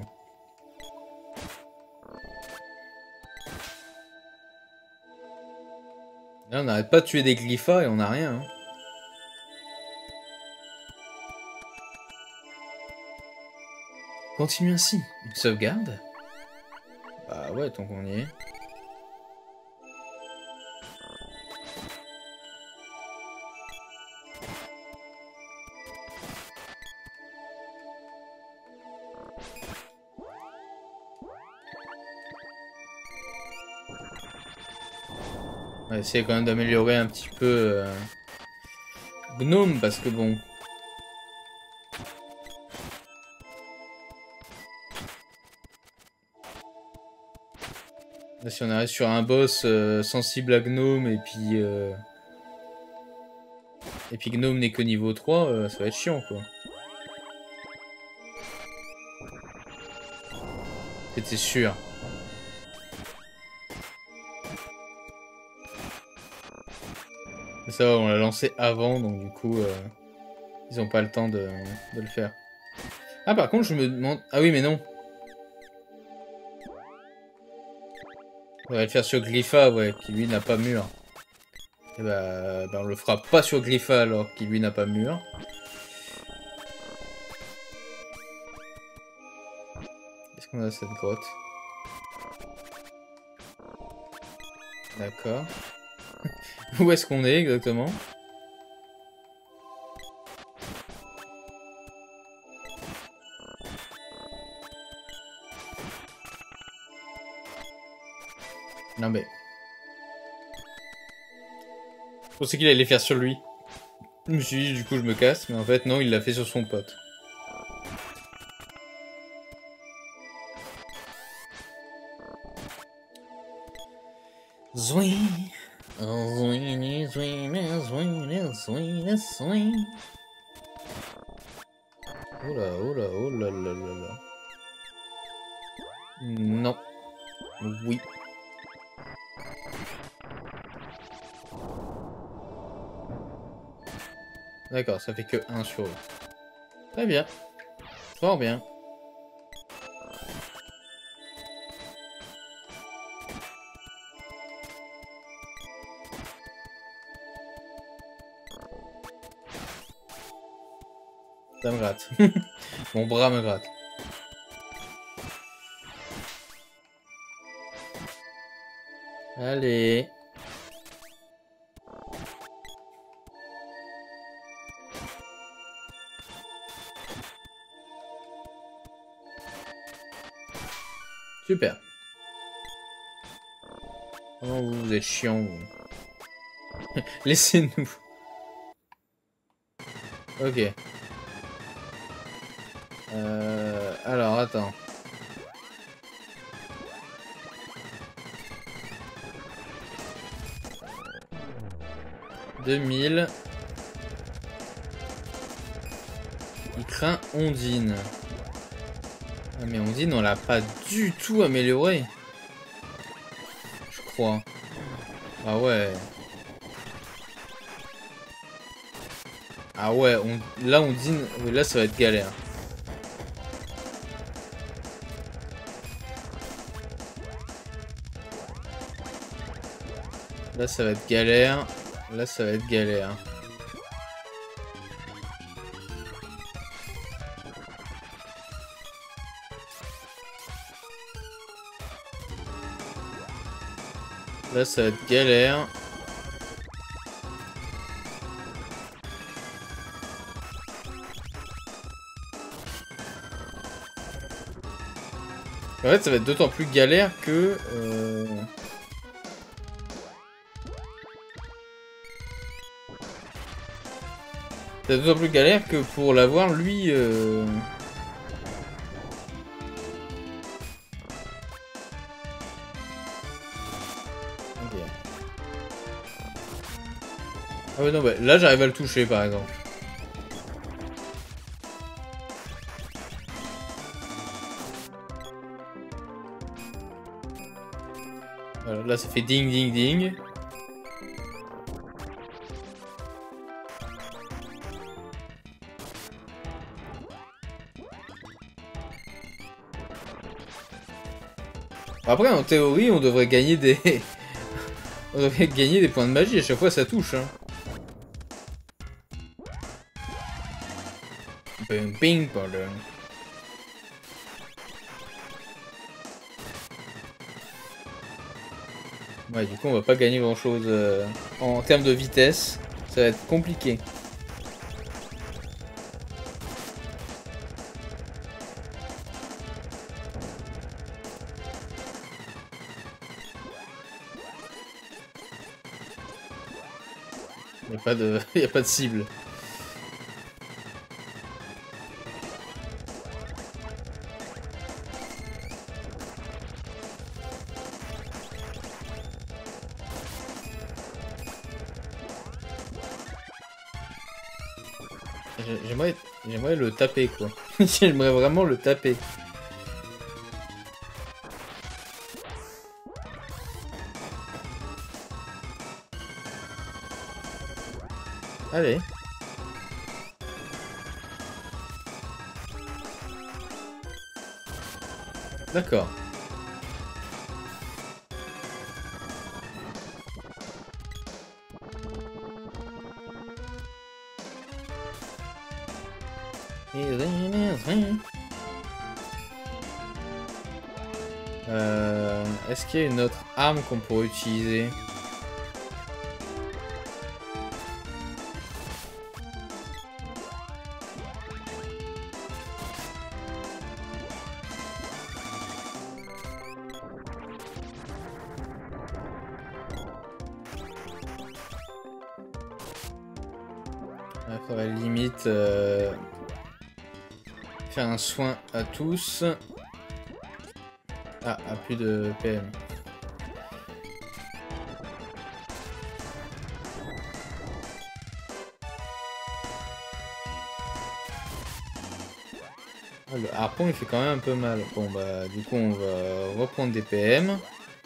Là, on n'arrête pas de tuer des glyphas et on n'a rien. Hein. Continue ainsi. Une sauvegarde? Bah ouais, tant qu'on y est. On va essayer quand même d'améliorer un petit peu Gnome, parce que bon... Là, si on arrive sur un boss sensible à Gnome et puis Gnome n'est que niveau 3, ça va être chiant, quoi. C'était sûr. Mais ça va, on l'a lancé avant, donc du coup, ils ont pas le temps de le faire. Ah, par contre, je me demande... Ah oui, mais non. On va le faire sur Glypha, ouais, qui lui n'a pas mur. Et bah, on le fera pas sur Glypha alors, qui lui n'a pas mur. Est-ce qu'on a cette grotte? D'accord. Où est-ce qu'on est exactement? Non mais... Je pensais qu'il allait les faire sur lui. Je me suis dit, du coup, je me casse, mais en fait, non, il l'a fait sur son pote. Zwing. Zwing, zwing, zwing, zwing, zwing. Oh là, oh là, oh là là là là. Non. Oui. D'accord, ça fait que 1 sur eux. Très bien. Fort bien. Ça me gratte. Mon bras me gratte. Allez. Super. Comment vous êtes chiant, vous. Laissez-nous. Ok. Alors, attends. $2000. Il craint Ondine. Ah, mais Ondine, on l'a pas du tout amélioré. Je crois. Ah ouais. Ah ouais, là Ondine, là ça va être galère. Là ça va être galère. Là ça va être galère. Là ça va être galère. En fait ça va être d'autant plus galère que... C'est d'autant plus galère que pour l'avoir, lui... Okay. Ah ouais non, bah, là j'arrive à le toucher par exemple. Voilà, là ça fait ding ding ding. Après, en théorie, on devrait gagner des... on devrait gagner des points de magie. À chaque fois, ça touche. Hein. Bing, bing, pardon. Ouais, du coup, on va pas gagner grand-chose en termes de vitesse. Ça va être compliqué. Il n'y a pas de cible. J'aimerais le taper, quoi. J'aimerais vraiment le taper. Allez. D'accord. Est-ce qu'il y a une autre arme qu'on pourrait utiliser? Il faudrait limite faire un soin à tous. Ah, plus de PM. Ah, le harpon il fait quand même un peu mal. Bon bah du coup on va reprendre des PM.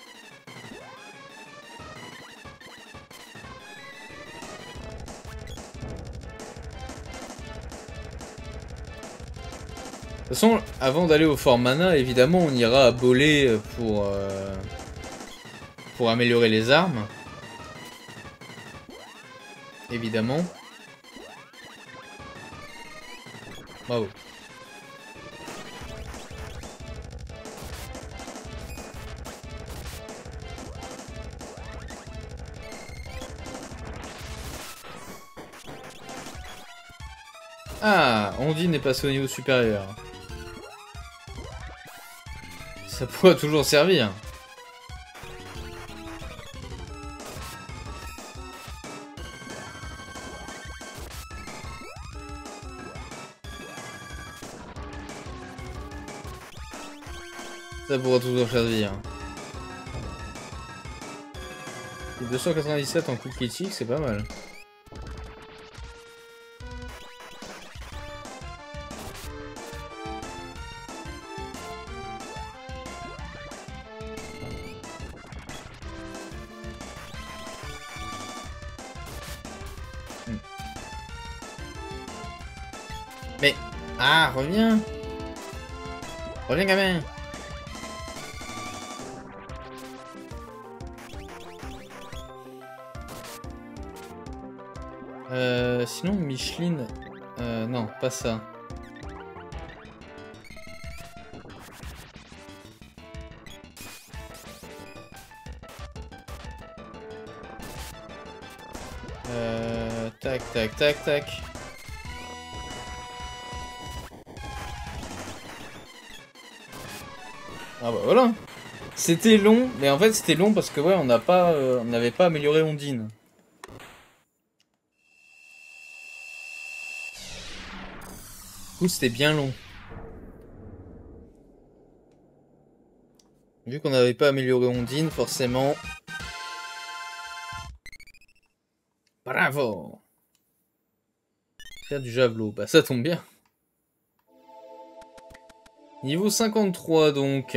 De toute façon, avant d'aller au Fort Mana, évidemment, on ira à Bolé pour améliorer les armes. Évidemment. Bravo. Ah, Ondine est passé au niveau supérieur. Ça pourrait toujours servir. Ça pourra toujours servir. Et 297 en coup critique, c'est pas mal. Mais... Ah, reviens. Reviens, gamin. Sinon, Micheline... non, pas ça. Tac, tac, tac, tac. Ah bah voilà. C'était long, mais en fait c'était long parce que ouais, on n'avait pas amélioré Ondine. Du coup, c'était bien long. Vu qu'on n'avait pas amélioré Ondine, forcément. Bravo. Faire du javelot, bah ça tombe bien. Niveau 53 donc.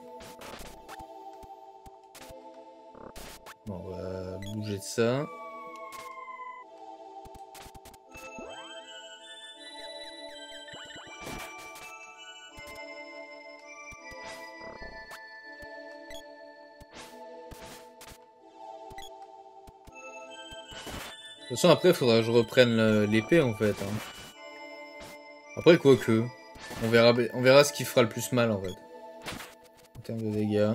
Bon, on va bouger de ça. De toute façon, après, il faudra que je reprenne l'épée, en fait. Hein. Après, quoique. On verra ce qui fera le plus mal, en fait. En termes de dégâts.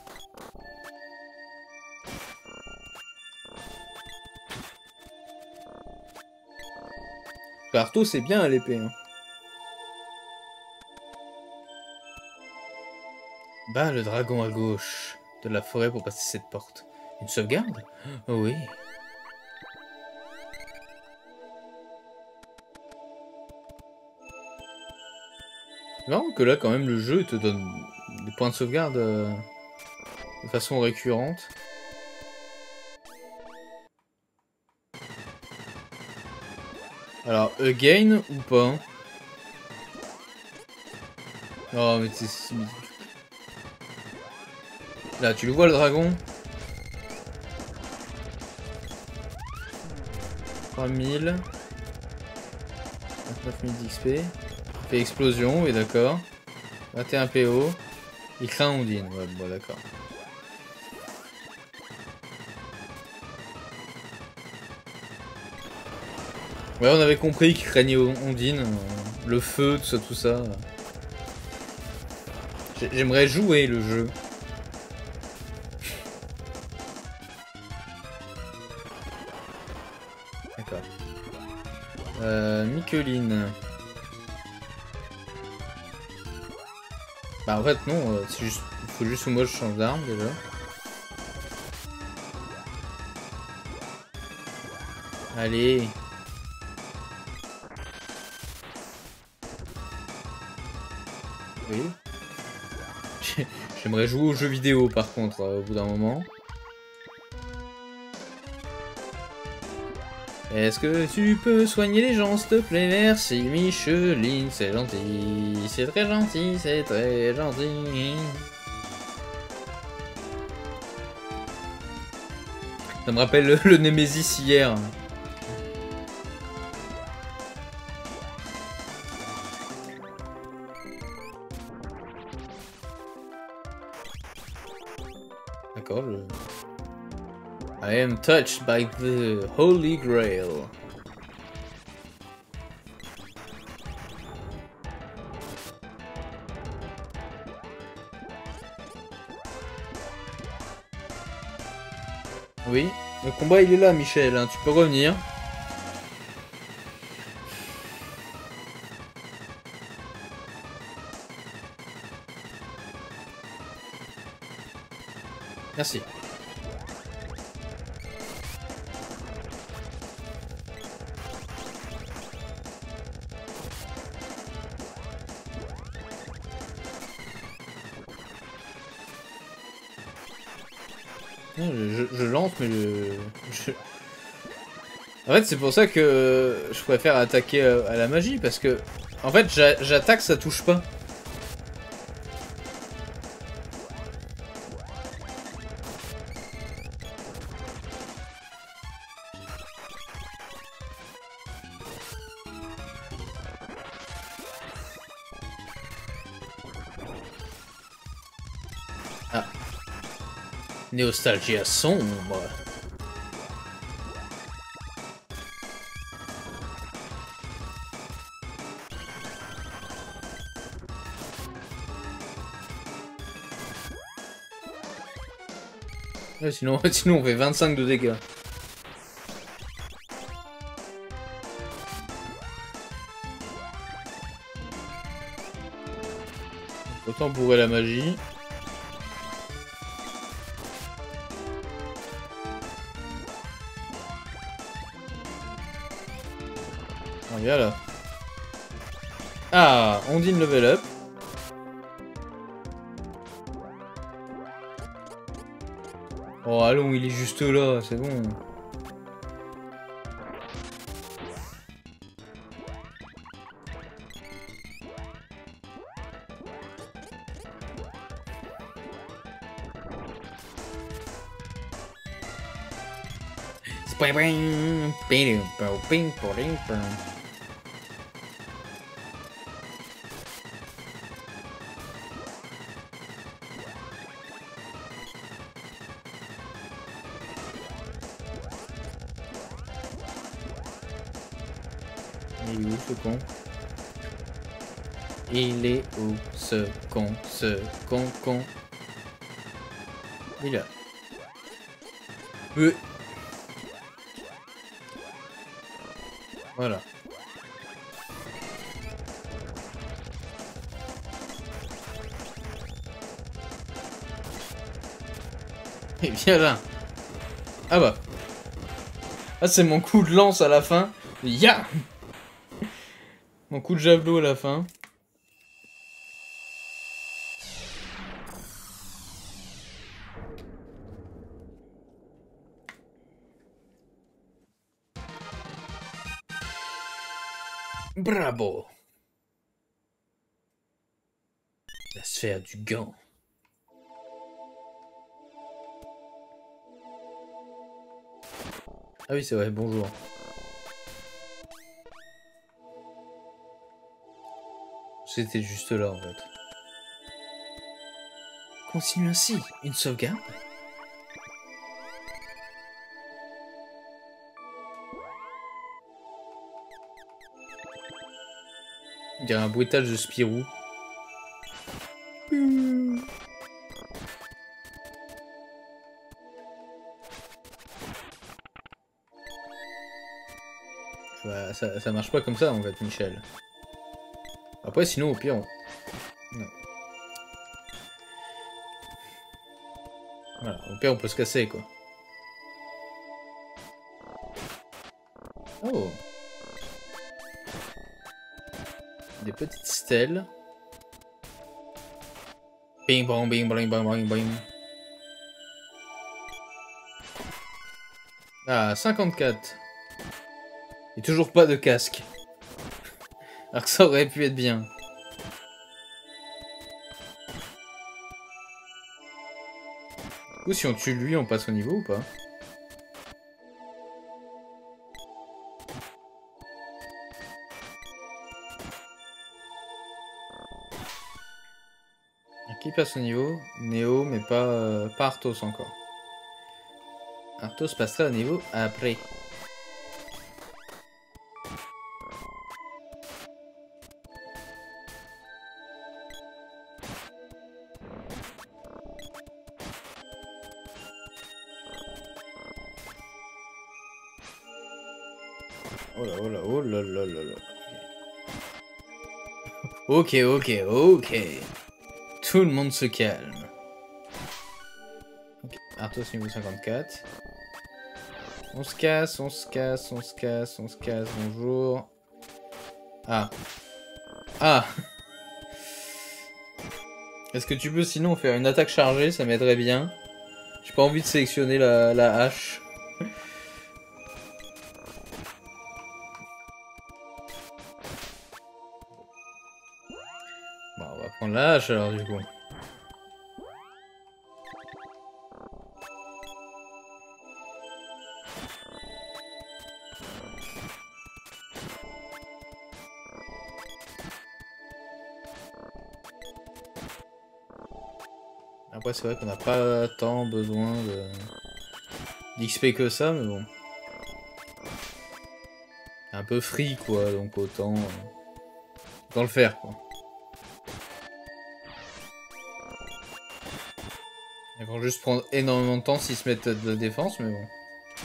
L'arteau, c'est bien à l'épée. Hein. Bah, le dragon à gauche de la forêt pour passer cette porte. Une sauvegarde? Oh oui. C'est marrant que là, quand même, le jeu te donne des points de sauvegarde de façon récurrente. Alors, again ou pas? Oh, mais c'est... Là, tu le vois, le dragon? 3000. 9000 d'XP. Fait explosion, oui, d'accord. 21 PO. Il craint Ondine, ouais, bon, d'accord. Ouais, on avait compris qu'il craignait Ondine. Le feu, tout ça. J'aimerais jouer le jeu. D'accord. Micheline. Bah en fait non, c'est juste, il faut juste que moi je change d'arme déjà. Allez. Oui. J'aimerais jouer aux jeux vidéo par contre au bout d'un moment. Est-ce que tu peux soigner les gens, s'il te plaît? Merci, Micheline, c'est gentil. C'est très gentil, c'est très gentil. Ça me rappelle le Nemesis hier. D'accord, I am touched by the Holy Grail. Oui, le combat il est là, Michel, hein, tu peux revenir. Merci. Non, je lance, mais En fait, c'est pour ça que je préfère attaquer à la magie, parce que... En fait, j'attaque, ça touche pas. Ah. Nostalgia sombre. Ouais, sinon on fait 25 de dégâts. Autant bourrer la magie. Regarde là. Ah, on dit une level up. Oh allons, il est juste là, c'est bon. Il est où ce con? Il est où ce con? Il est là. Voilà. Et viens là. Ah bah. Ah c'est mon coup de lance à la fin. Ya. Mon coup de javelot à la fin. Bravo. La sphère du gant. Ah oui c'est vrai, bonjour. C'était juste là en fait. Continue ainsi, une sauvegarde. Il y a un bruitage de Spirou. Bah, ça marche pas comme ça en fait, Michel. Après, sinon, au pire, on... Non. Voilà, au pire, on peut se casser, quoi. Oh. Des petites stèles. Bing bong bing bing bing bing bing. Ah, 54. Et toujours pas de casque. Alors que ça aurait pu être bien. Du coup, si on tue lui, on passe au niveau ou pas? Qui passe au niveau? Néo, mais pas Arthos encore. Arthos passera au niveau après. Oh là, oh là, oh là là là là. Ok, ok, ok. Tout le monde se calme. Okay. Arthos niveau 54. On se casse, on se casse, on se casse, on se casse, bonjour. Ah. Ah. Est-ce que tu peux sinon faire une attaque chargée, ça m'aiderait bien. J'ai pas envie de sélectionner la hache. Bon, on va prendre la hache alors du coup. Après c'est vrai qu'on n'a pas tant besoin d'XP que ça, mais bon. Un peu free quoi, donc autant le faire quoi. Ils vont juste prendre énormément de temps s'ils se mettent de la défense, mais bon.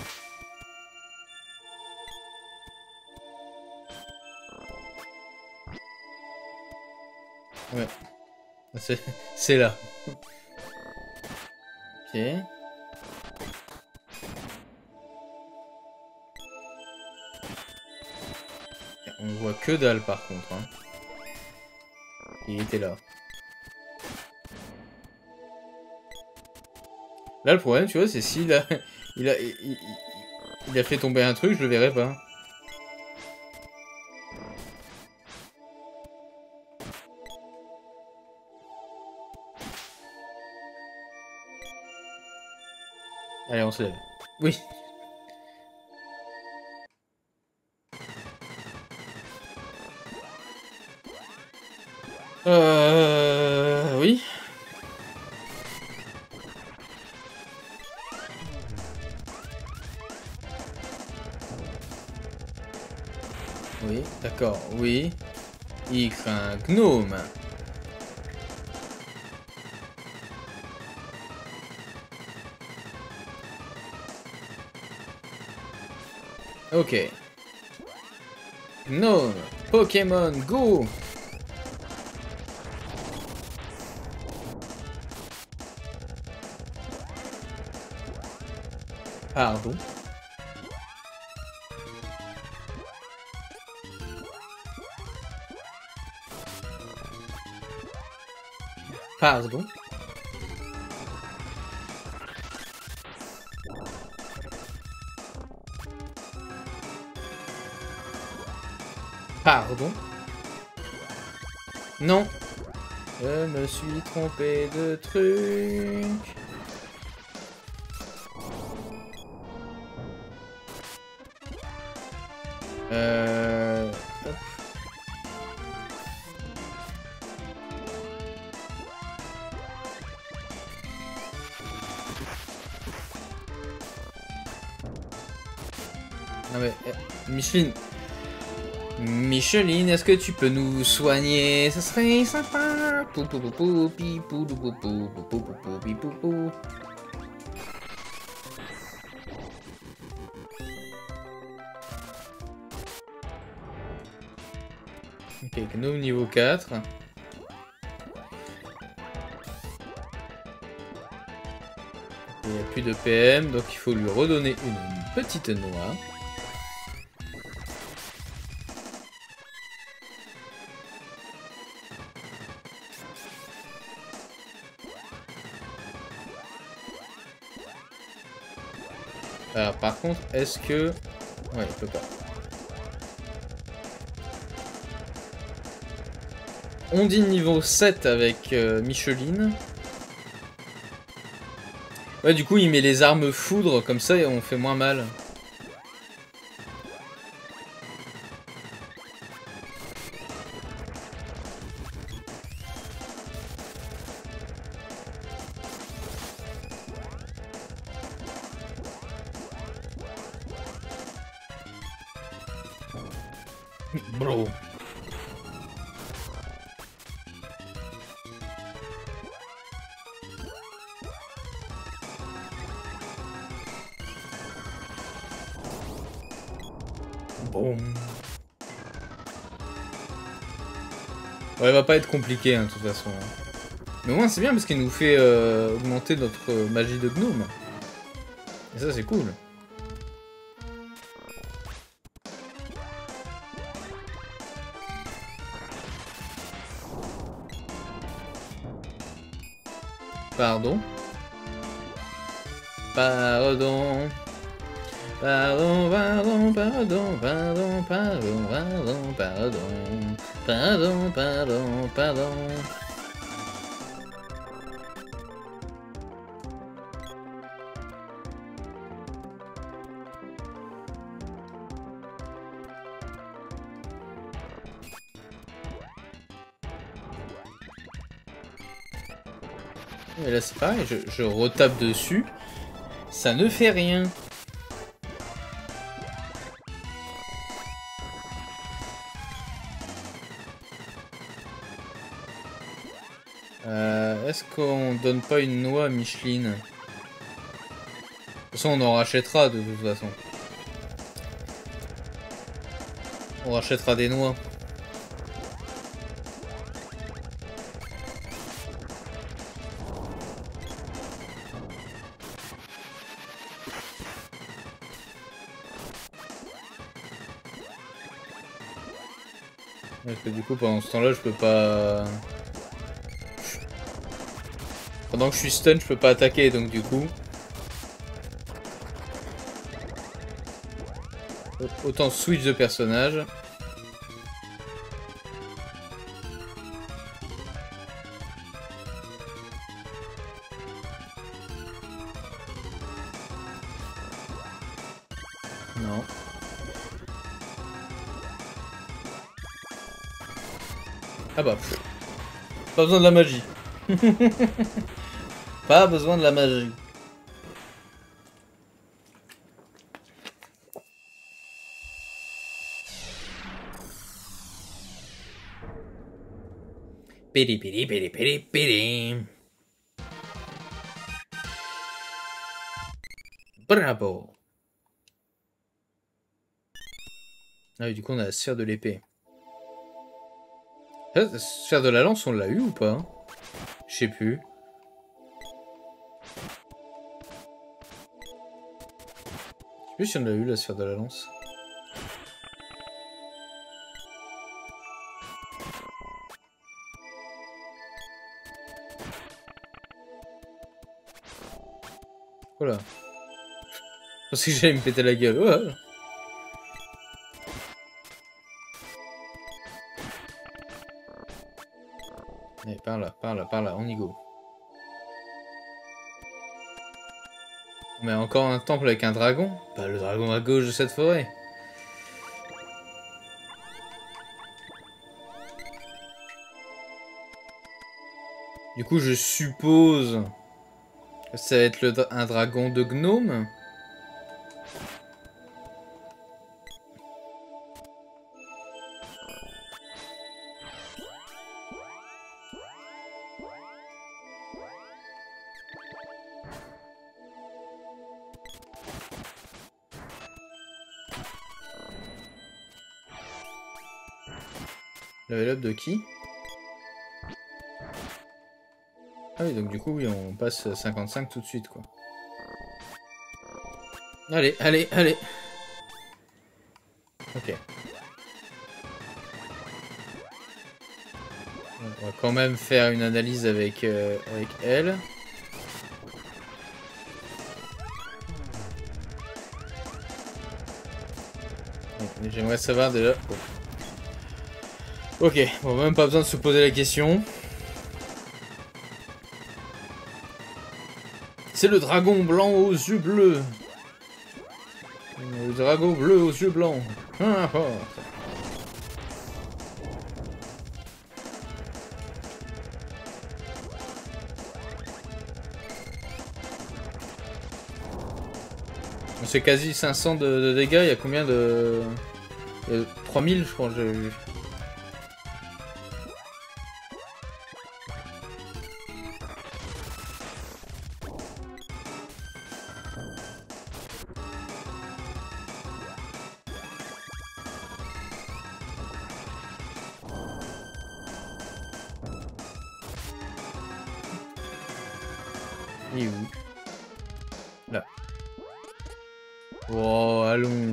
Ouais. C'est là. Ok. On voit que dalle par contre. Hein. Il était là. Là le problème tu vois c'est s'il a... il a fait tomber un truc, je le verrai pas. Allez on se lève. Oui. Oui. Oui, d'accord, oui. Il craint un gnome. Ok. Gnome, Pokémon Go. Pardon. Pardon. Pardon. Non. Je me suis trompé de truc. Hop. Ah mais, Micheline. Micheline, est-ce que tu peux nous soigner? Ça serait sympa. Pou pou pou pou, pi pou pou pou pou pou pou pou pi pou pou. Ok, Gnome niveau 4. Il n'y a plus de PM, donc il faut lui redonner une petite noix. Alors par contre, est-ce que... Ouais, il peut pas. Ondine niveau 7 avec Micheline. Ouais, du coup, il met les armes foudre, comme ça, et on fait moins mal. Bro. Bon. Ouais, va pas être compliqué, hein, de toute façon. Mais au moins, c'est bien parce qu'il nous fait augmenter notre magie de gnome. Et ça c'est cool. Pardon. Pardon. Pardon, pardon, pardon, pardon, pardon, pardon, pardon, pardon, pardon, pardon. Et là c'est pareil, je retape dessus, ça ne fait rien. Est-ce qu'on donne pas une noix à Micheline? De toute façon on en rachètera de toute façon. On rachètera des noix. Parce que du coup pendant ce temps-là je peux pas... Pendant que je suis stun je peux pas attaquer donc du coup... Autant switch de personnage. Non. Ah bah, pff. Pas besoin de la magie. Pas besoin de la magie. Piri piri piri piri piri. Bravo. Ah oui, du coup on a la sphère de l'épée. La sphère de la lance on l'a eu ou pas? Je sais plus. Je sais plus si on l'a eu la sphère de la lance. Voilà. Je pensais que j'allais me péter la gueule. Ouais. Allez, par là, on y go. Mais encore un temple avec un dragon? Bah le dragon à gauche de cette forêt. Du coup je suppose que ça va être un dragon de gnome. Level up de qui? Ah oui, donc du coup, oui, on passe 55 tout de suite, quoi. Allez, allez, allez. Ok. On va quand même faire une analyse avec elle. J'aimerais savoir déjà... Oh. Ok, bon, même pas besoin de se poser la question. C'est le dragon blanc aux yeux bleus. Le dragon bleu aux yeux blancs. Ah, oh. C'est quasi 500 de dégâts, il y a combien de... 3000 je crois, j'ai vu. Il est où? Là. Oh, allons.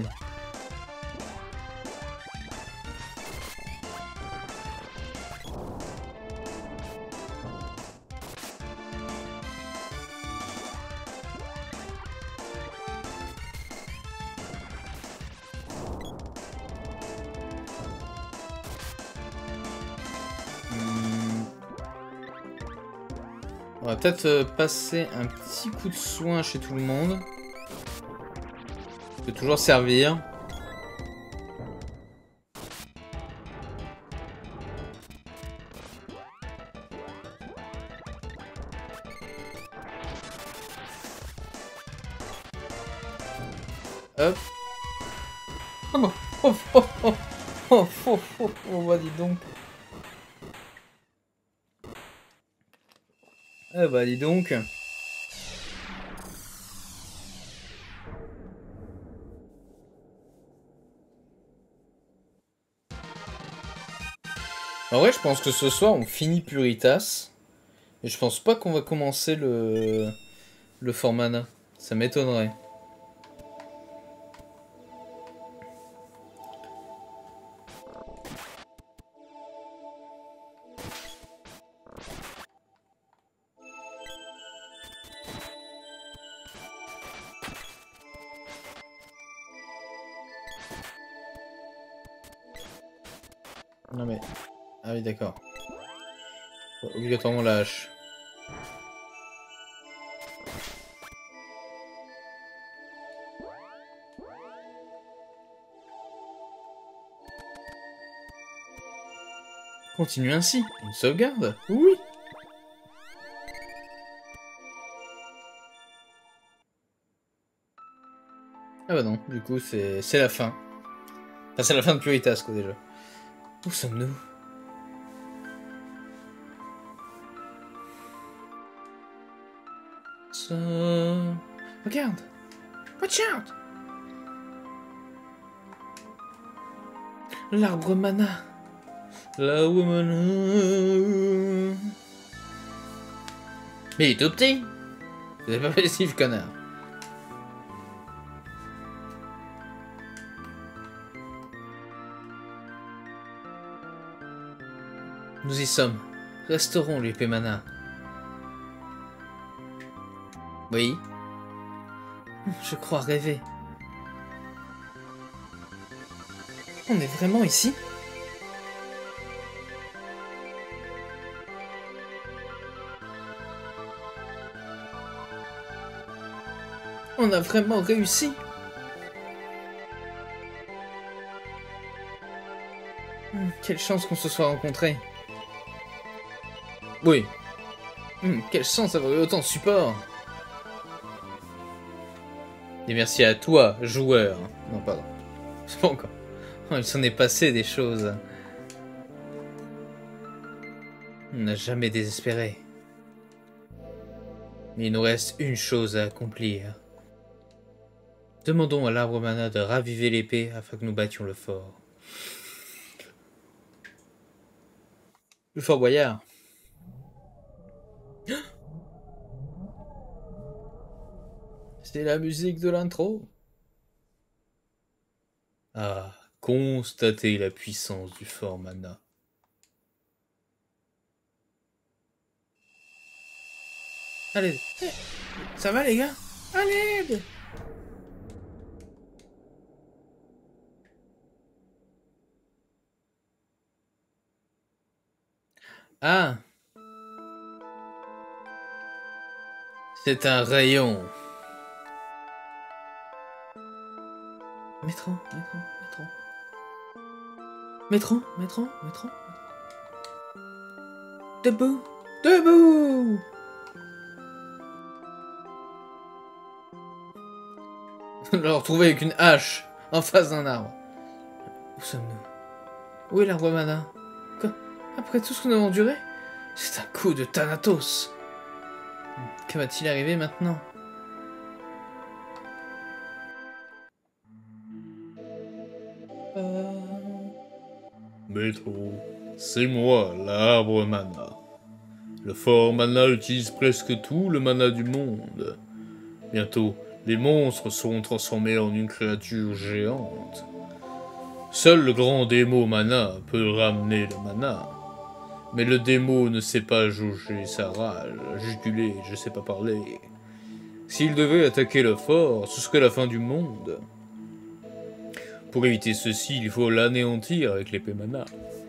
On va peut-être passer un petit coup de soin chez tout le monde. Ça peut toujours servir. Hop. Oh, oh, oh, oh, oh, oh, oh, oh, bah dis donc. Ah bah dis donc. En vrai, je pense que ce soir, on finit Puritas. Et je pense pas qu'on va commencer le Fort Mana. Ça m'étonnerait. Non mais... Ah oui, d'accord. Obligatoirement la hache. Continue ainsi. Une sauvegarde? Oui. Ah bah non, du coup c'est la fin. Enfin c'est la fin de Puritas quoi déjà. Où sommes-nous? Regarde! Watch out! L'arbre mana! L'arbre mana! Mais il est tout petit! Vous avez pas fait les cibles, connard! Nous y sommes. Restaurons l'épée mana. Oui. Je crois rêver. On est vraiment ici? On a vraiment réussi? Quelle chance qu'on se soit rencontrés. Oui. Quelle chance d'avoir eu autant de support. Et merci à toi, joueur. Non, pardon. C'est pas encore. Oh, il s'en est passé des choses. On n'a jamais désespéré. Mais il nous reste une chose à accomplir. Demandons à l'arbre mana de raviver l'épée afin que nous battions le fort. Le Fort Boyard. C'est la musique de l'intro. Ah, constatez la puissance du Fort Mana. Allez, ça va les gars? Allez! Ah! C'est un rayon. Métro. Debout! On l'a retrouvé avec une hache en face d'un arbre. Où sommes-nous? Où est l'arbre mana? Quoi? Après tout ce qu'on a enduré? C'est un coup de Thanatos. Que va-t-il arriver maintenant? Métro, c'est moi, l'arbre mana. Le Fort Mana utilise presque tout le mana du monde. Bientôt, Les monstres seront transformés en une créature géante. Seul le grand démo mana peut ramener le mana. Mais le démo ne sait pas jauger sa rage, juguler, je sais pas parler. S'il devait attaquer le fort, ce serait la fin du monde. Pour éviter ceci, il faut l'anéantir avec l'épée mana.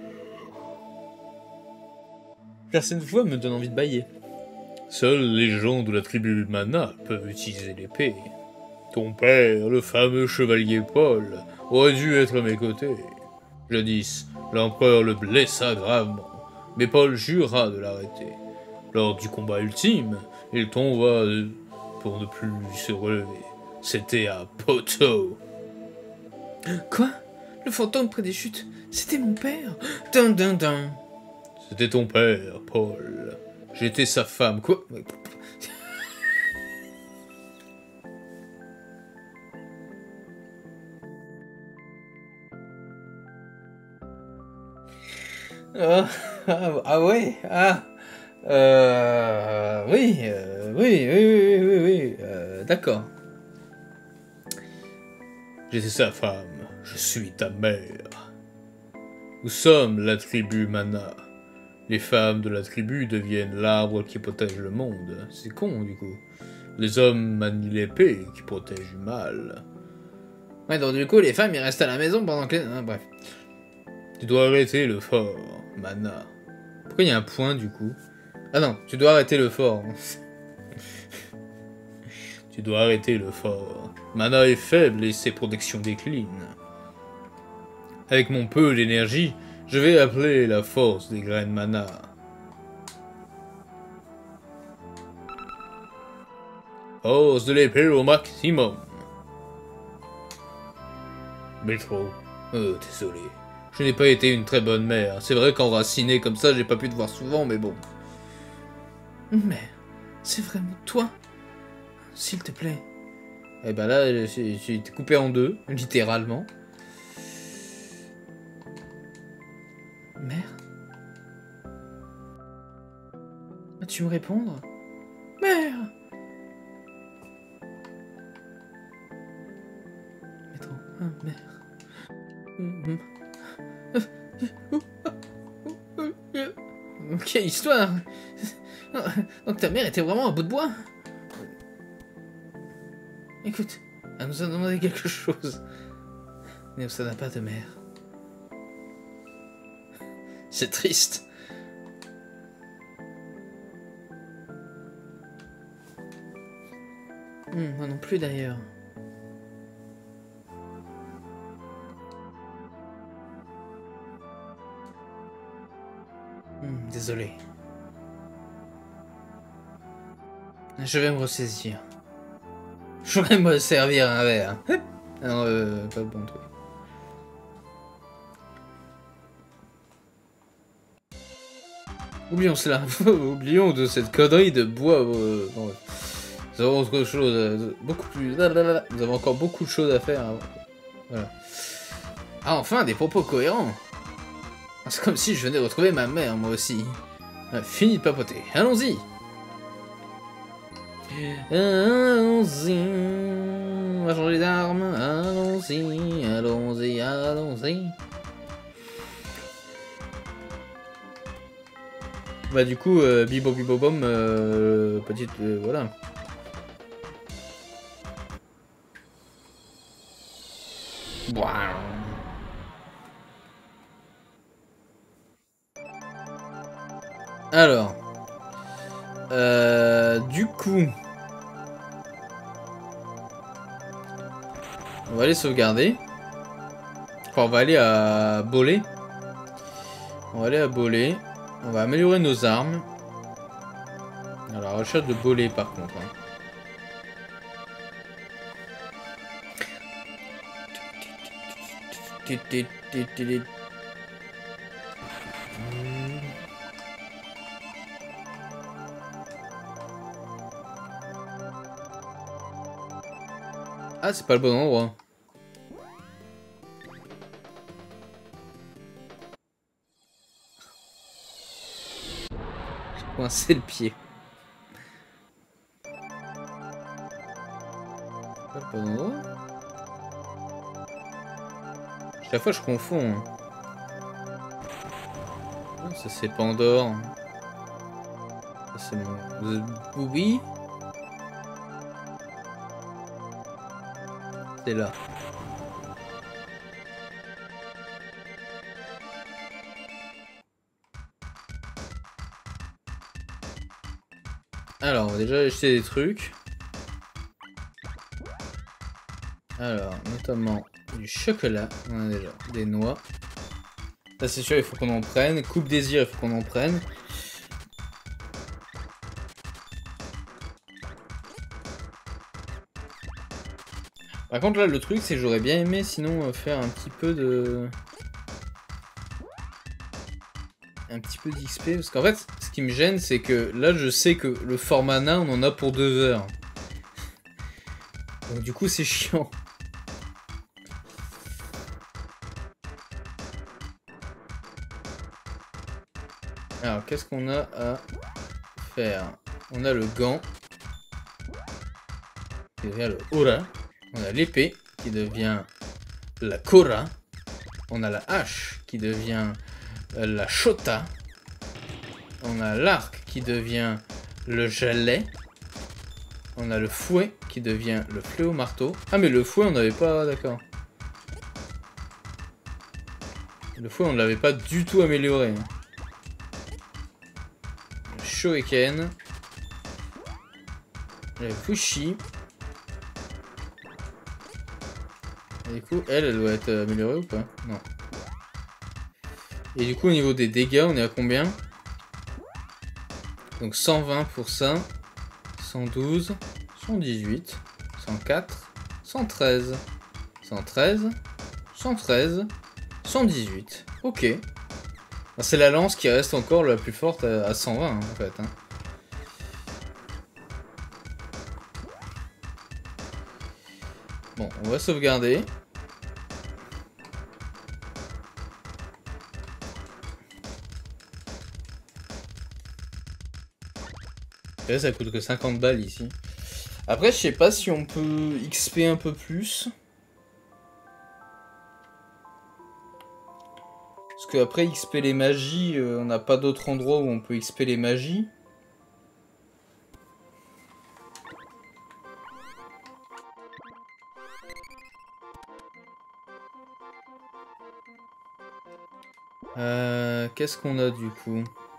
Certaines fois me donne envie de bailler. Seuls les gens de la tribu mana peuvent utiliser l'épée. Ton père, le fameux chevalier Paul, aurait dû être à mes côtés. Jadis, l'empereur le blessa gravement, mais Paul jura de l'arrêter. Lors du combat ultime, il tomba pour ne plus se relever. C'était à Poteau. Quoi? Le fantôme près des chutes, c'était mon père? Dun dun dun. C'était ton père, Paul. J'étais sa femme. Quoi? Ah ouais? Ah. Oui, oui, d'accord. J'étais sa femme. Je suis ta mère. Nous sommes la tribu Mana. Les femmes de la tribu deviennent l'arbre qui protège le monde. C'est con, du coup. Les hommes manient l'épée qui protège du mal. Ouais, donc du coup, les femmes, ils restent à la maison pendant que... Ah, bref. Tu dois arrêter le fort, Mana. Pourquoi il y a un point, du coup? Ah non, tu dois arrêter le fort. Tu dois arrêter le fort. Mana est faible et ses protections déclinent. Avec mon peu d'énergie, je vais appeler la force des graines Mana. Force de l'épée au maximum. Métro. Désolé. Je n'ai pas été une très bonne mère. C'est vrai qu'enraciné comme ça, j'ai pas pu te voir souvent, mais bon. Mais c'est vraiment toi? S'il te plaît. Eh ben là, j'ai été coupé en deux, littéralement. Mère? Vas-tu me répondre? Mère! Métro, mère. Quelle histoire! Donc ta mère était vraiment un bout de bois? Écoute, elle nous a demandé quelque chose. Mais ça n'a pas de mère. C'est triste. Moi non plus d'ailleurs. Désolé. Je vais me ressaisir. Je vais me servir un verre. Non, pas le bon truc. Oublions cela. Oublions de cette connerie de bois. Non, nous avons autre chose. Beaucoup plus. Nous avons encore beaucoup de choses à faire. Voilà. Ah, enfin, des propos cohérents. C'est comme si je venais retrouver ma mère, moi aussi. Fini de papoter. Allons-y. Allons-y. On va changer d'arme. Allons-y, allons-y, allons-y. Bah du coup, bibo bibo bom, petite, voilà. Alors, du coup, on va aller sauvegarder. Enfin, on va aller à Bolé. On va aller à Bolé. On va améliorer nos armes. À la recherche de Bolé par contre. Ah, c'est pas le bon endroit. J'ai coincé le pied. pas d'endroit. Chaque fois je confonds. Oh, ça c'est Pandore. Ça c'est mon Booby. C'est là. Alors, on va déjà acheter des trucs. Alors, notamment du chocolat. On a déjà des noix. Ça c'est sûr, il faut qu'on en prenne. Coupe désir, il faut qu'on en prenne. Par contre là, le truc c'est que j'aurais bien aimé sinon faire un petit peu de... d'XP, parce qu'en fait, ce qui me gêne, c'est que là, je sais que le fort mana, on en a pour 2 heures. Donc du coup, c'est chiant. Alors, qu'est-ce qu'on a à faire? On a le gant, qui devient le Ora. On a l'épée, qui devient la Kora. On a la hache, qui devient... la Shota. On a l'arc qui devient le Jalet. On a le fouet qui devient le fléau marteau. Ah mais le fouet on n'avait pas, d'accord. Le fouet on ne l'avait pas du tout amélioré. Le Shoeken. Le Fushi. Et du coup elle doit être améliorée ou pas? Non. Et du coup au niveau des dégâts on est à combien? Donc 120 pour ça, 112, 118, 104, 113, 113, 113, 118. Ok. C'est la lance qui reste encore la plus forte à 120 hein, en fait. Hein. Bon, on va sauvegarder. Là, ça coûte que 50 balles ici. Après, je sais pas si on peut XP un peu plus. Parce que après XP les magies, on n'a pas d'autre endroit où on peut XP les magies. Qu'est-ce qu'on a du coup?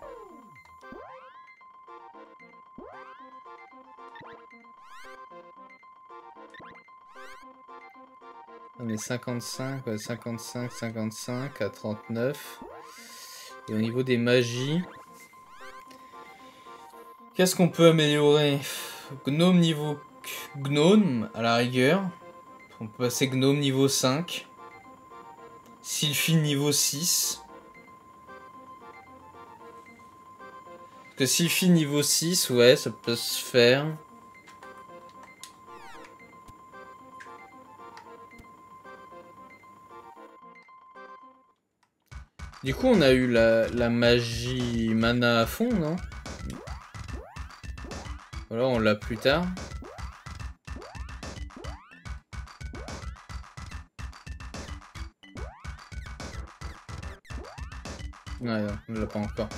On est 55, ouais, 55, 55 à 39. Et au niveau des magies, qu'est-ce qu'on peut améliorer? Gnome niveau gnome à la rigueur. On peut passer gnome niveau 5. Sylphine niveau 6. Parce que Sylphine niveau 6, ouais, ça peut se faire. Du coup, on a eu la magie mana à fond, non? Voilà, on l'a plus tard. Ouais, non, on l'a pas encore.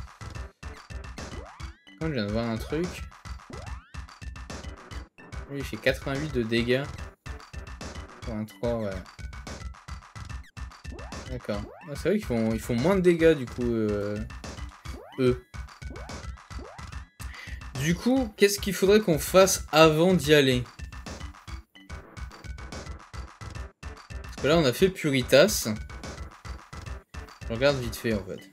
Je viens de voir un truc. Lui, il fait 88 de dégâts. 83, ouais. D'accord. Ah, c'est vrai qu'ils font moins de dégâts du coup, eux. Du coup, qu'est-ce qu'il faudrait qu'on fasse avant d'y aller? Parce que là, on a fait Puritas. Je regarde vite fait en fait.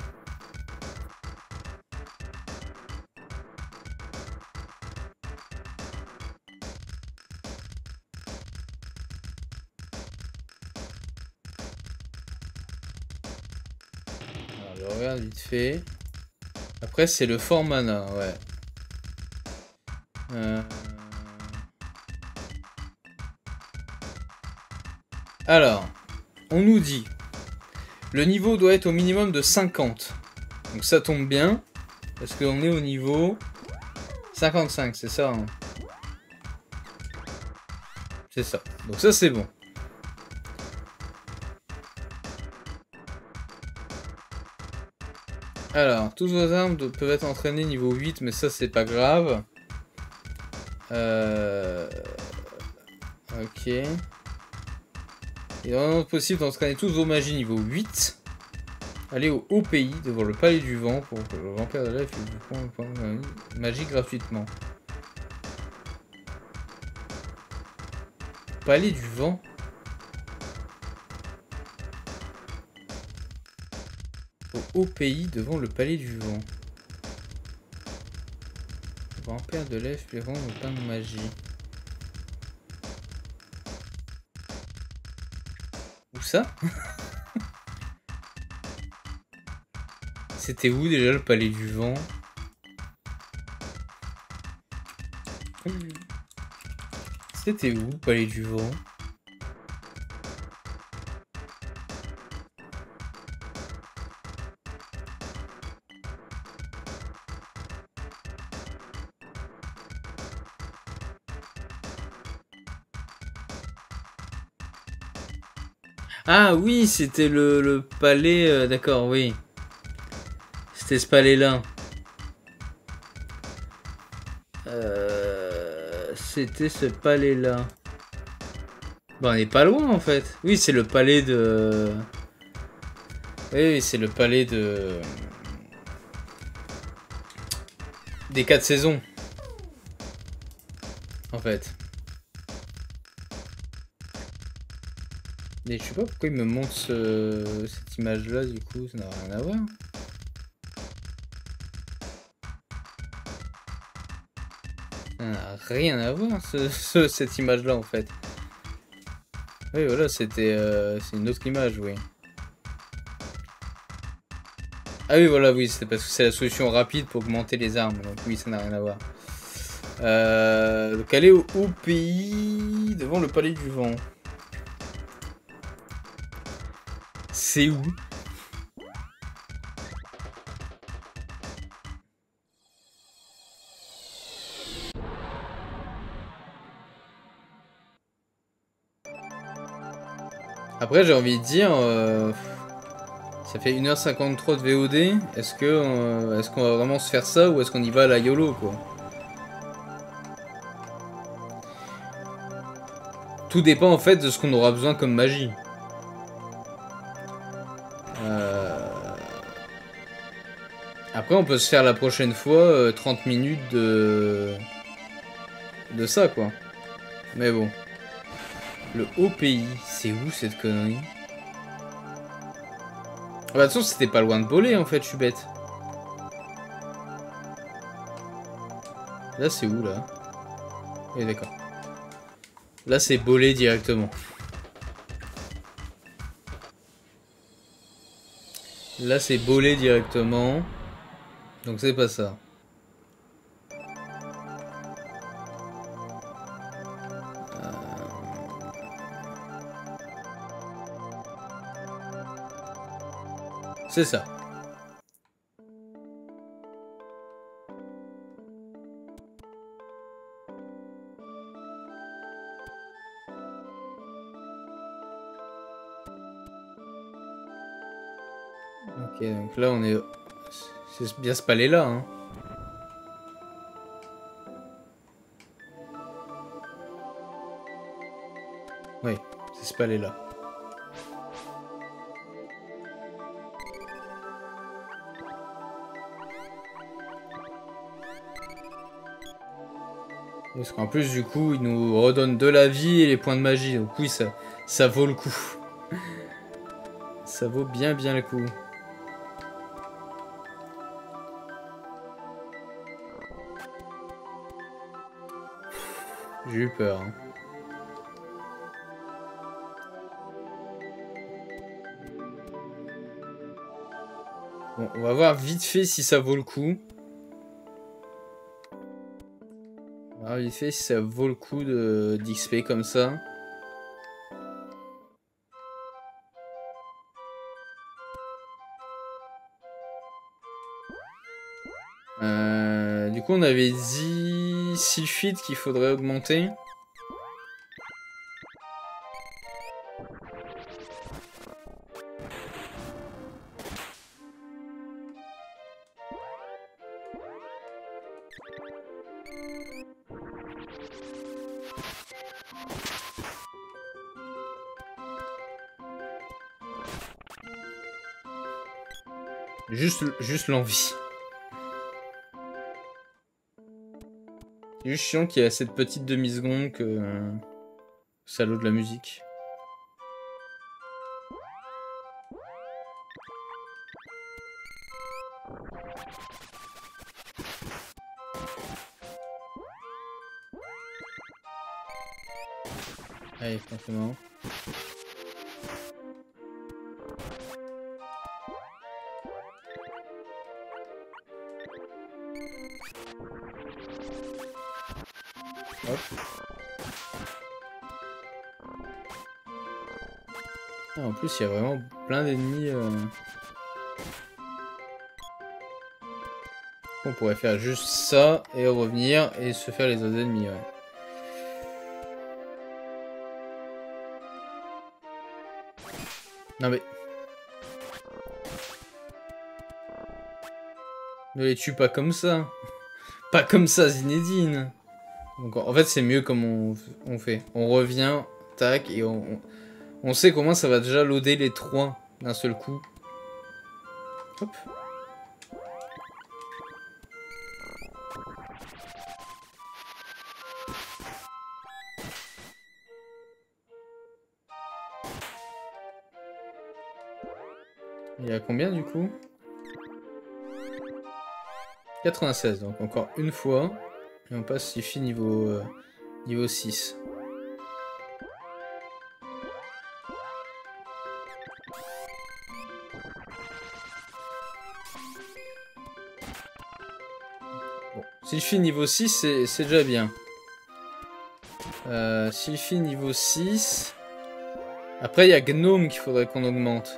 Vite fait. Après c'est le fort mana, ouais. Alors, on nous dit le niveau doit être au minimum de 50. Donc ça tombe bien parce qu'on est au niveau 55, c'est ça hein. C'est ça. Donc ça, c'est bon. Alors, tous vos armes peuvent être entraînées niveau 8, mais ça, c'est pas grave. Ok. Il est vraiment possible d'entraîner tous vos magies niveau 8. Allez au haut pays, devant le palais du vent, pour que le vampire de l'air vous un point de magie gratuitement. Palais du vent. Au haut pays, devant le palais du vent. Le vampire de l'air fait rendre plein de magie. Où ça? C'était où déjà le palais du vent? C'était où le palais du vent? Ah oui, c'était le palais... d'accord, oui. C'était ce palais-là. C'était ce palais-là. Bon, on n'est pas loin en fait. Oui, c'est le palais de... Oui, c'est le palais de... des 4 saisons. En fait. Mais je sais pas pourquoi il me montre cette image-là, du coup, ça n'a rien à voir. Ça n'a rien à voir, cette image-là, en fait. Oui, voilà, c'était... c'est une autre image, oui. Ah oui, voilà, oui, c'était parce que c'est la solution rapide pour augmenter les armes. Donc oui, ça n'a rien à voir. Donc aller au haut pays, devant le palais du vent. C'est où? Après, j'ai envie de dire... ça fait 1h53 de VOD. Est-ce qu'on va vraiment se faire ça ou est-ce qu'on y va à la YOLO, quoi? Tout dépend en fait de ce qu'on aura besoin comme magie. Après, on peut se faire la prochaine fois 30 minutes de ça, quoi. Mais bon. Le haut pays, c'est où cette connerie? Ah bah de toute façon, c'était pas loin de Bolé en fait, je suis bête. Là, c'est où là? Oui, d'accord. Là, c'est Bolé directement. Là, c'est Bolé directement. Donc, c'est pas ça. C'est ça. Ok, donc là, on est... C'est bien ce palais-là, hein. Oui, c'est ce palais-là. Parce qu'en plus, du coup, il nous redonne de la vie et les points de magie. Donc oui, ça vaut le coup. Ça vaut bien le coup. J'ai eu peur. Hein. Bon, on va voir vite fait si ça vaut le coup. On va voir vite fait si ça vaut le coup d'XP comme ça. Du coup, on avait dit sulfite qu'il faudrait augmenter. Juste l'envie. C'est juste chiant qu'il y a cette petite demi-seconde que... salaud de la musique. Allez, franchement. Hop. Ah, en plus, il y a vraiment plein d'ennemis. On pourrait faire juste ça et revenir et se faire les autres ennemis, ouais. Non mais... Ne les tue pas comme ça. Pas comme ça, Zinedine. Donc en fait, c'est mieux comme on fait. On revient, tac, et on sait comment ça va déjà loader les 3 d'un seul coup. Hop. Il y a combien du coup? 96, donc encore une fois. Et on passe Siffy niveau 6. Bon, Siffy niveau 6, c'est déjà bien. Siffy niveau 6. Après, il y a Gnome qu'il faudrait qu'on augmente.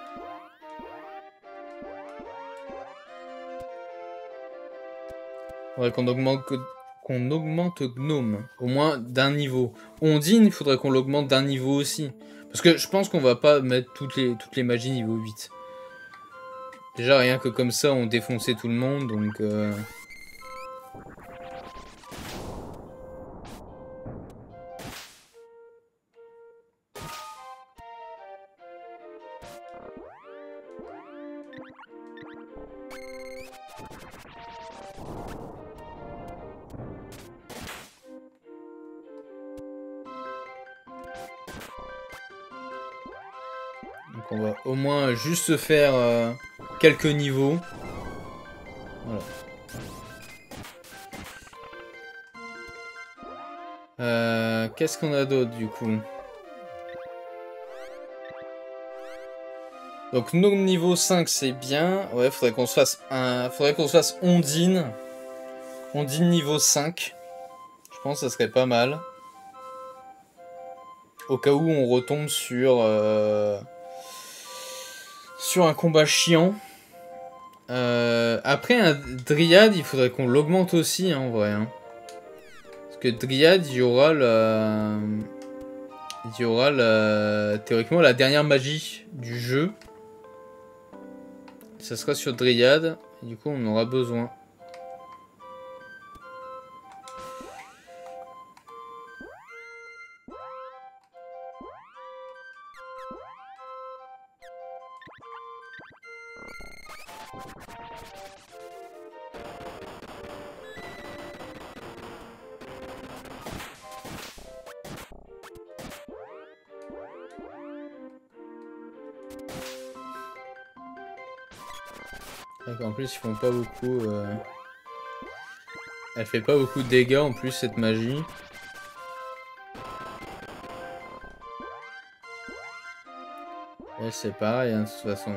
Faudrait qu'on augmente Gnome, au moins d'un niveau. Ondine, il faudrait qu'on l'augmente d'un niveau aussi. Parce que je pense qu'on va pas mettre toutes les magies niveau 8. Déjà, rien que comme ça, on défonçait tout le monde, donc... Donc on va au moins juste faire quelques niveaux. Voilà. Qu'est-ce qu'on a d'autre du coup? Donc nos niveau 5 c'est bien. Ouais, faudrait qu'on se fasse Ondine. Ondine niveau 5. Je pense que ça serait pas mal. Au cas où on retombe sur un combat chiant. Après un Dryad, il faudrait qu'on l'augmente aussi, hein, en vrai. Hein. Parce que Dryad, il y aura théoriquement la dernière magie du jeu. Ça sera sur Dryad. Et du coup, on en aura besoin. En plus, ils font pas beaucoup. Elle fait pas beaucoup de dégâts en plus, cette magie. Et c'est pareil, hein, de toute façon.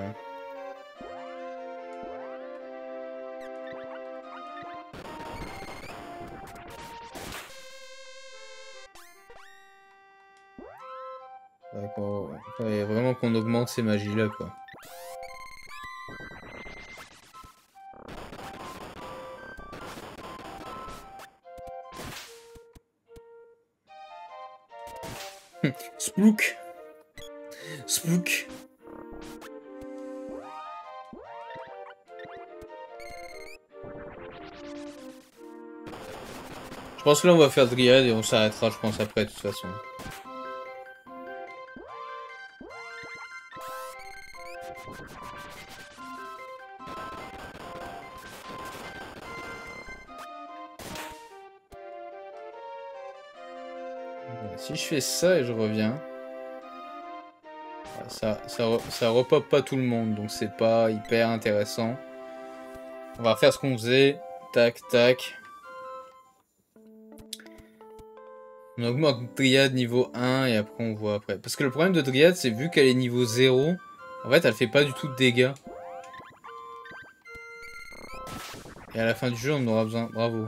Faudrait vraiment qu'on augmente ces magies-là, quoi. Spook. Spook. Je pense que là on va faire Dryad et on s'arrêtera je pense après de toute façon. Si je fais ça et je reviens... Ça repop pas tout le monde, donc c'est pas hyper intéressant. On va faire ce qu'on faisait. Tac, tac. On augmente Dryad niveau 1 et après on voit après. Parce que le problème de Dryad, c'est vu qu'elle est niveau 0, en fait elle fait pas du tout de dégâts. Et à la fin du jeu, on aura besoin... Bravo.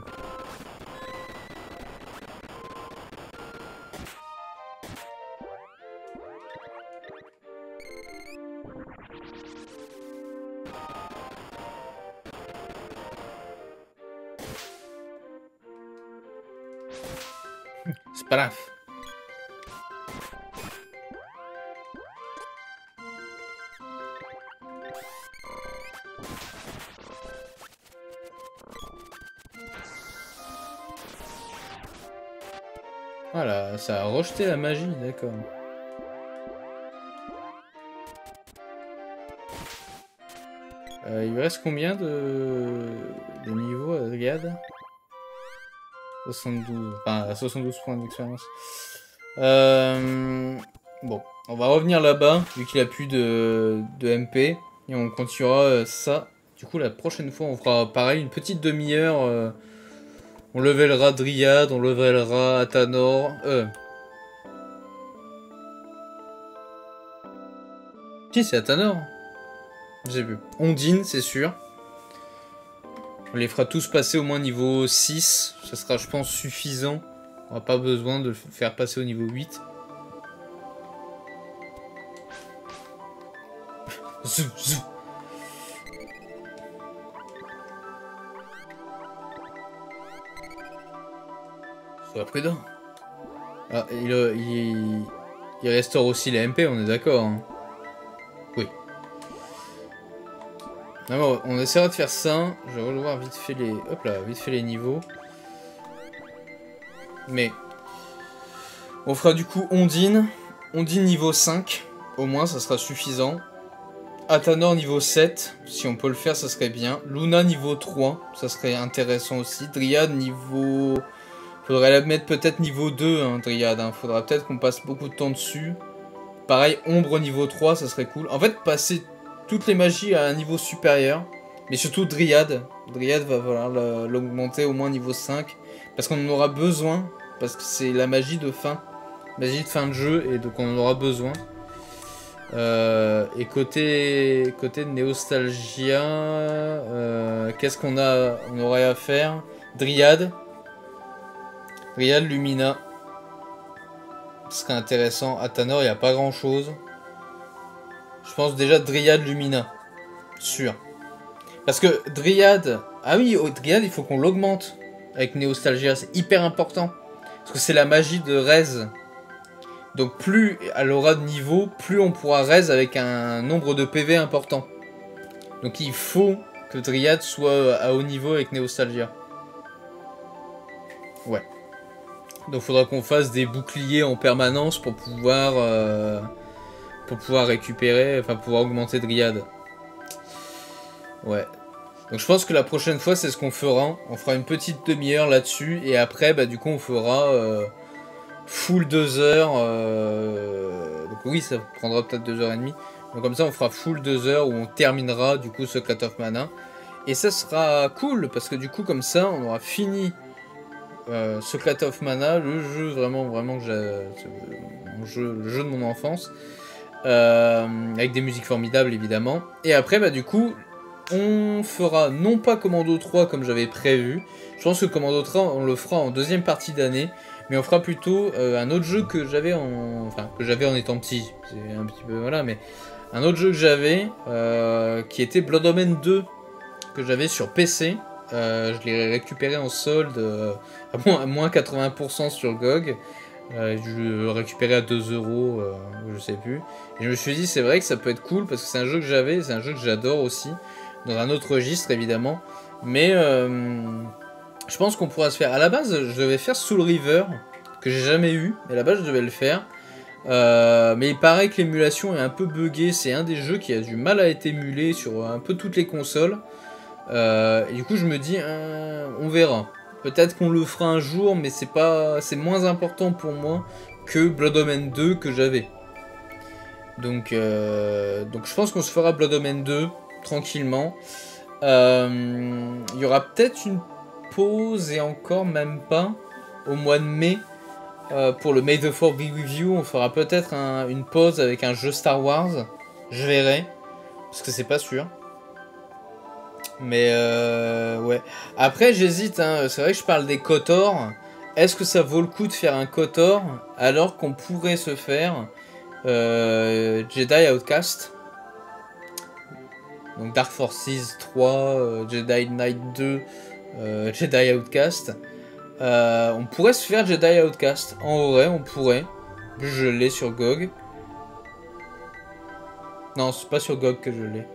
C'est pas grave. Voilà, ça a rejeté la magie, d'accord. Il lui reste combien de niveaux à Dryad? 72, enfin 72 points d'expérience. Bon, on va revenir là-bas, vu qu'il a plus de MP. Et on continuera ça. Du coup, la prochaine fois, on fera pareil, une petite demi-heure. On levelera Dryad, on levelera Athanor. Si, c'est Athanor. J'ai vu. Ondine, c'est sûr. On les fera tous passer au moins niveau 6. Ça sera, je pense, suffisant. On n'a pas besoin de le faire passer au niveau 8. Zou, zou. Sois prudent. Ah, il restaure aussi les MP, on est d'accord. Hein. Oui. Non, on essaiera de faire ça. Je vais revoir vite fait les... Hop là, vite fait les niveaux. Mais... On fera du coup Ondine. Ondine niveau 5. Au moins, ça sera suffisant. Athanor niveau 7. Si on peut le faire, ça serait bien. Luna niveau 3. Ça serait intéressant aussi. Dryad niveau... Faudrait la mettre peut-être niveau 2, hein, Dryad. Hein. Faudra peut-être qu'on passe beaucoup de temps dessus. Pareil, Ombre niveau 3, ça serait cool. En fait, passer toutes les magies à un niveau supérieur. Mais surtout Dryad. Dryad va falloir l'augmenter au moins niveau 5. Parce qu'on en aura besoin. Parce que c'est la magie de fin. Magie de fin de jeu. Et donc on en aura besoin. Et côté Neostalgia, qu'est-ce qu'on aurait à faire? Dryad. Dryad, Lumina. Ce serait intéressant. Athanor, il n'y a pas grand chose. Je pense déjà Dryad, Lumina. Sûr. Parce que Dryad... Ah oui, Dryad, il faut qu'on l'augmente. Avec Neostalgia, c'est hyper important. Parce que c'est la magie de Rez. Donc plus elle aura de niveau, plus on pourra Rez avec un nombre de PV important. Donc il faut que Dryad soit à haut niveau avec Neostalgia. Ouais. Donc il faudra qu'on fasse des boucliers en permanence pour pouvoir récupérer, enfin pouvoir augmenter Dryad. Ouais. Donc je pense que la prochaine fois c'est ce qu'on fera. On fera une petite demi-heure là-dessus et après bah du coup on fera full 2 heures. Donc oui ça prendra peut-être 2h30. Donc comme ça on fera full 2 heures où on terminera du coup ce Cut of Mana. Et ça sera cool parce que du coup comme ça on aura fini Secret of Mana, le jeu vraiment que le jeu de mon enfance, avec des musiques formidables évidemment. Et après bah du coup on fera non pas Commando 3 comme j'avais prévu. Je pense que Commando 3 on le fera en deuxième partie d'année, mais on fera plutôt un autre jeu que j'avais en étant petit. C'est un petit peu voilà, mais un autre jeu que j'avais qui était Blood Omen 2 que j'avais sur PC. Je l'ai récupéré en solde à moins 80% sur GOG. Je l'ai récupéré à 2 euros, je sais plus. Et je me suis dit, c'est vrai que ça peut être cool parce que c'est un jeu que j'avais, c'est un jeu que j'adore aussi. Dans un autre registre évidemment. Mais je pense qu'on pourra se faire. À la base, je devais faire Soul River, que j'ai jamais eu. Mais à la base, je devais le faire. Mais il paraît que l'émulation est un peu buggée. C'est un des jeux qui a du mal à être émulé sur un peu toutes les consoles. Et du coup je me dis on verra, peut-être qu'on le fera un jour, mais c'est moins important pour moi que Blood Omen 2 que j'avais. Donc je pense qu'on se fera Blood Omen 2 tranquillement. Il y aura peut-être une pause et encore même pas au mois de mai pour le May the 4 Be With You. On fera peut-être une pause avec un jeu Star Wars. Je verrai parce que c'est pas sûr. Mais ouais. Après j'hésite. Hein. C'est vrai que je parle des KOTOR. Est-ce que ça vaut le coup de faire un KOTOR alors qu'on pourrait se faire Jedi Outcast? Donc Dark Forces 3, Jedi Knight 2, Jedi Outcast. On pourrait se faire Jedi Outcast. En vrai, on pourrait. Je l'ai sur GOG. Non, c'est pas sur GOG que je l'ai.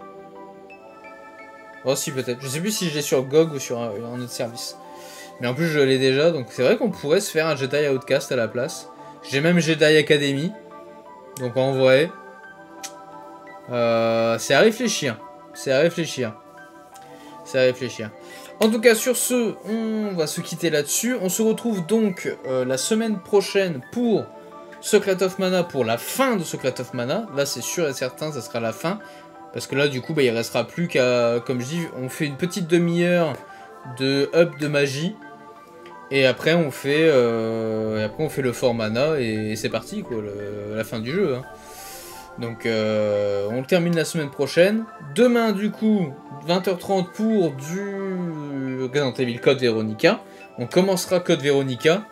Oh si, peut-être. Je sais plus si je l'ai sur GOG ou sur un autre service. Mais en plus, je l'ai déjà. Donc c'est vrai qu'on pourrait se faire un Jedi Outcast à la place. J'ai même Jedi Academy. Donc en vrai... c'est à réfléchir. C'est à réfléchir. C'est à réfléchir. En tout cas, sur ce, on va se quitter là-dessus. On se retrouve donc la semaine prochaine pour Secret of Mana, pour la fin de Secret of Mana. Là, c'est sûr et certain, ça sera la fin. Parce que là, du coup, bah, il restera plus qu'à... Comme je dis, on fait une petite demi-heure de up de magie. Et après, on fait le fort Mana et c'est parti, quoi, la fin du jeu. Hein. Donc on le termine la semaine prochaine. Demain du coup 20h30 pour du Resident Evil Code Veronica. On commencera Code Veronica.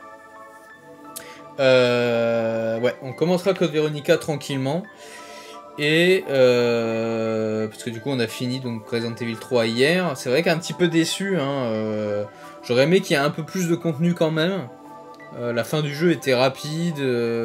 Ouais, on commencera Code Veronica tranquillement. Et parce que du coup on a fini donc Resident Evil 3 hier. C'est vrai qu'un petit peu déçu. Hein, j'aurais aimé qu'il y ait un peu plus de contenu quand même. La fin du jeu était rapide.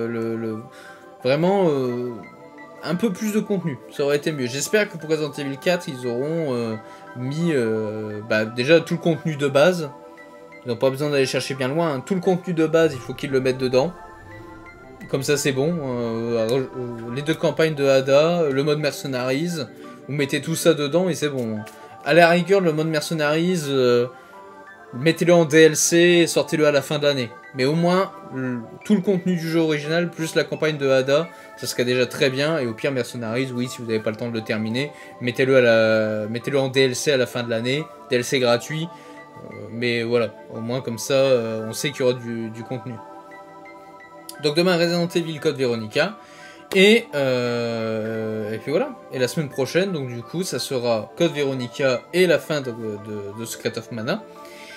Vraiment... un peu plus de contenu, ça aurait été mieux. J'espère que pour Resident Evil 4, ils auront mis déjà tout le contenu de base. Ils n'ont pas besoin d'aller chercher bien loin. Hein. Tout le contenu de base, il faut qu'ils le mettent dedans. Comme ça, c'est bon. Les 2 campagnes de Hada, le mode Mercenaries, vous mettez tout ça dedans et c'est bon. À la rigueur, le mode Mercenaries, mettez-le en DLC et sortez-le à la fin de l'année. Mais au moins, tout le contenu du jeu original, plus la campagne de Hada, ça serait déjà très bien. Et au pire, Mercenaries, oui, si vous n'avez pas le temps de le terminer, mettez-le en DLC à la fin de l'année. DLC gratuit. Mais voilà, au moins comme ça, on sait qu'il y aura du contenu. Donc demain, Resident Evil Code Veronica. Et puis voilà. Et la semaine prochaine, donc du coup, ça sera Code Veronica et la fin de Secret of Mana.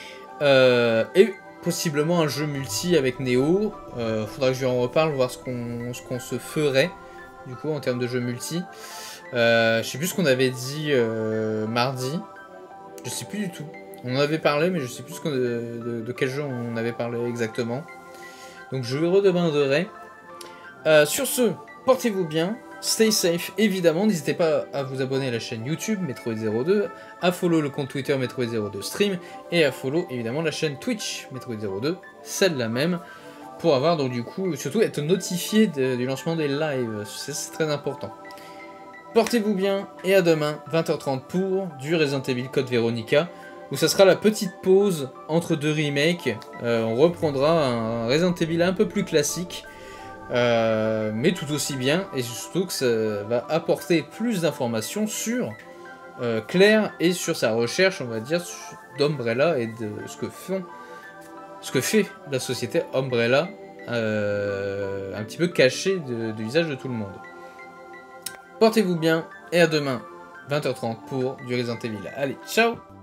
Et possiblement un jeu multi avec Neo. Faudra que je lui en reparle, voir ce qu'on se ferait du coup en termes de jeu multi. Je sais plus ce qu'on avait dit mardi. Je sais plus du tout. On en avait parlé, mais je sais plus de quel jeu on avait parlé exactement. Donc je lui redemanderai. Sur ce, portez-vous bien. Stay safe, évidemment. N'hésitez pas à vous abonner à la chaîne YouTube Metroid02, à follow le compte Twitter Metroid02 Stream et à follow évidemment la chaîne Twitch Metroid02, celle-là même, pour avoir donc du coup, surtout être notifié du lancement des lives. C'est très important. Portez-vous bien et à demain 20h30 pour du Resident Evil Code Veronica, où ça sera la petite pause entre 2 remakes. On reprendra un Resident Evil un peu plus classique. Mais tout aussi bien, et surtout que ça va apporter plus d'informations sur Claire et sur sa recherche, on va dire, d'Umbrella et de ce que fait la société Umbrella, un petit peu cachée du visage de tout le monde. Portez-vous bien et à demain 20h30 pour du Resident Evil. Allez, ciao!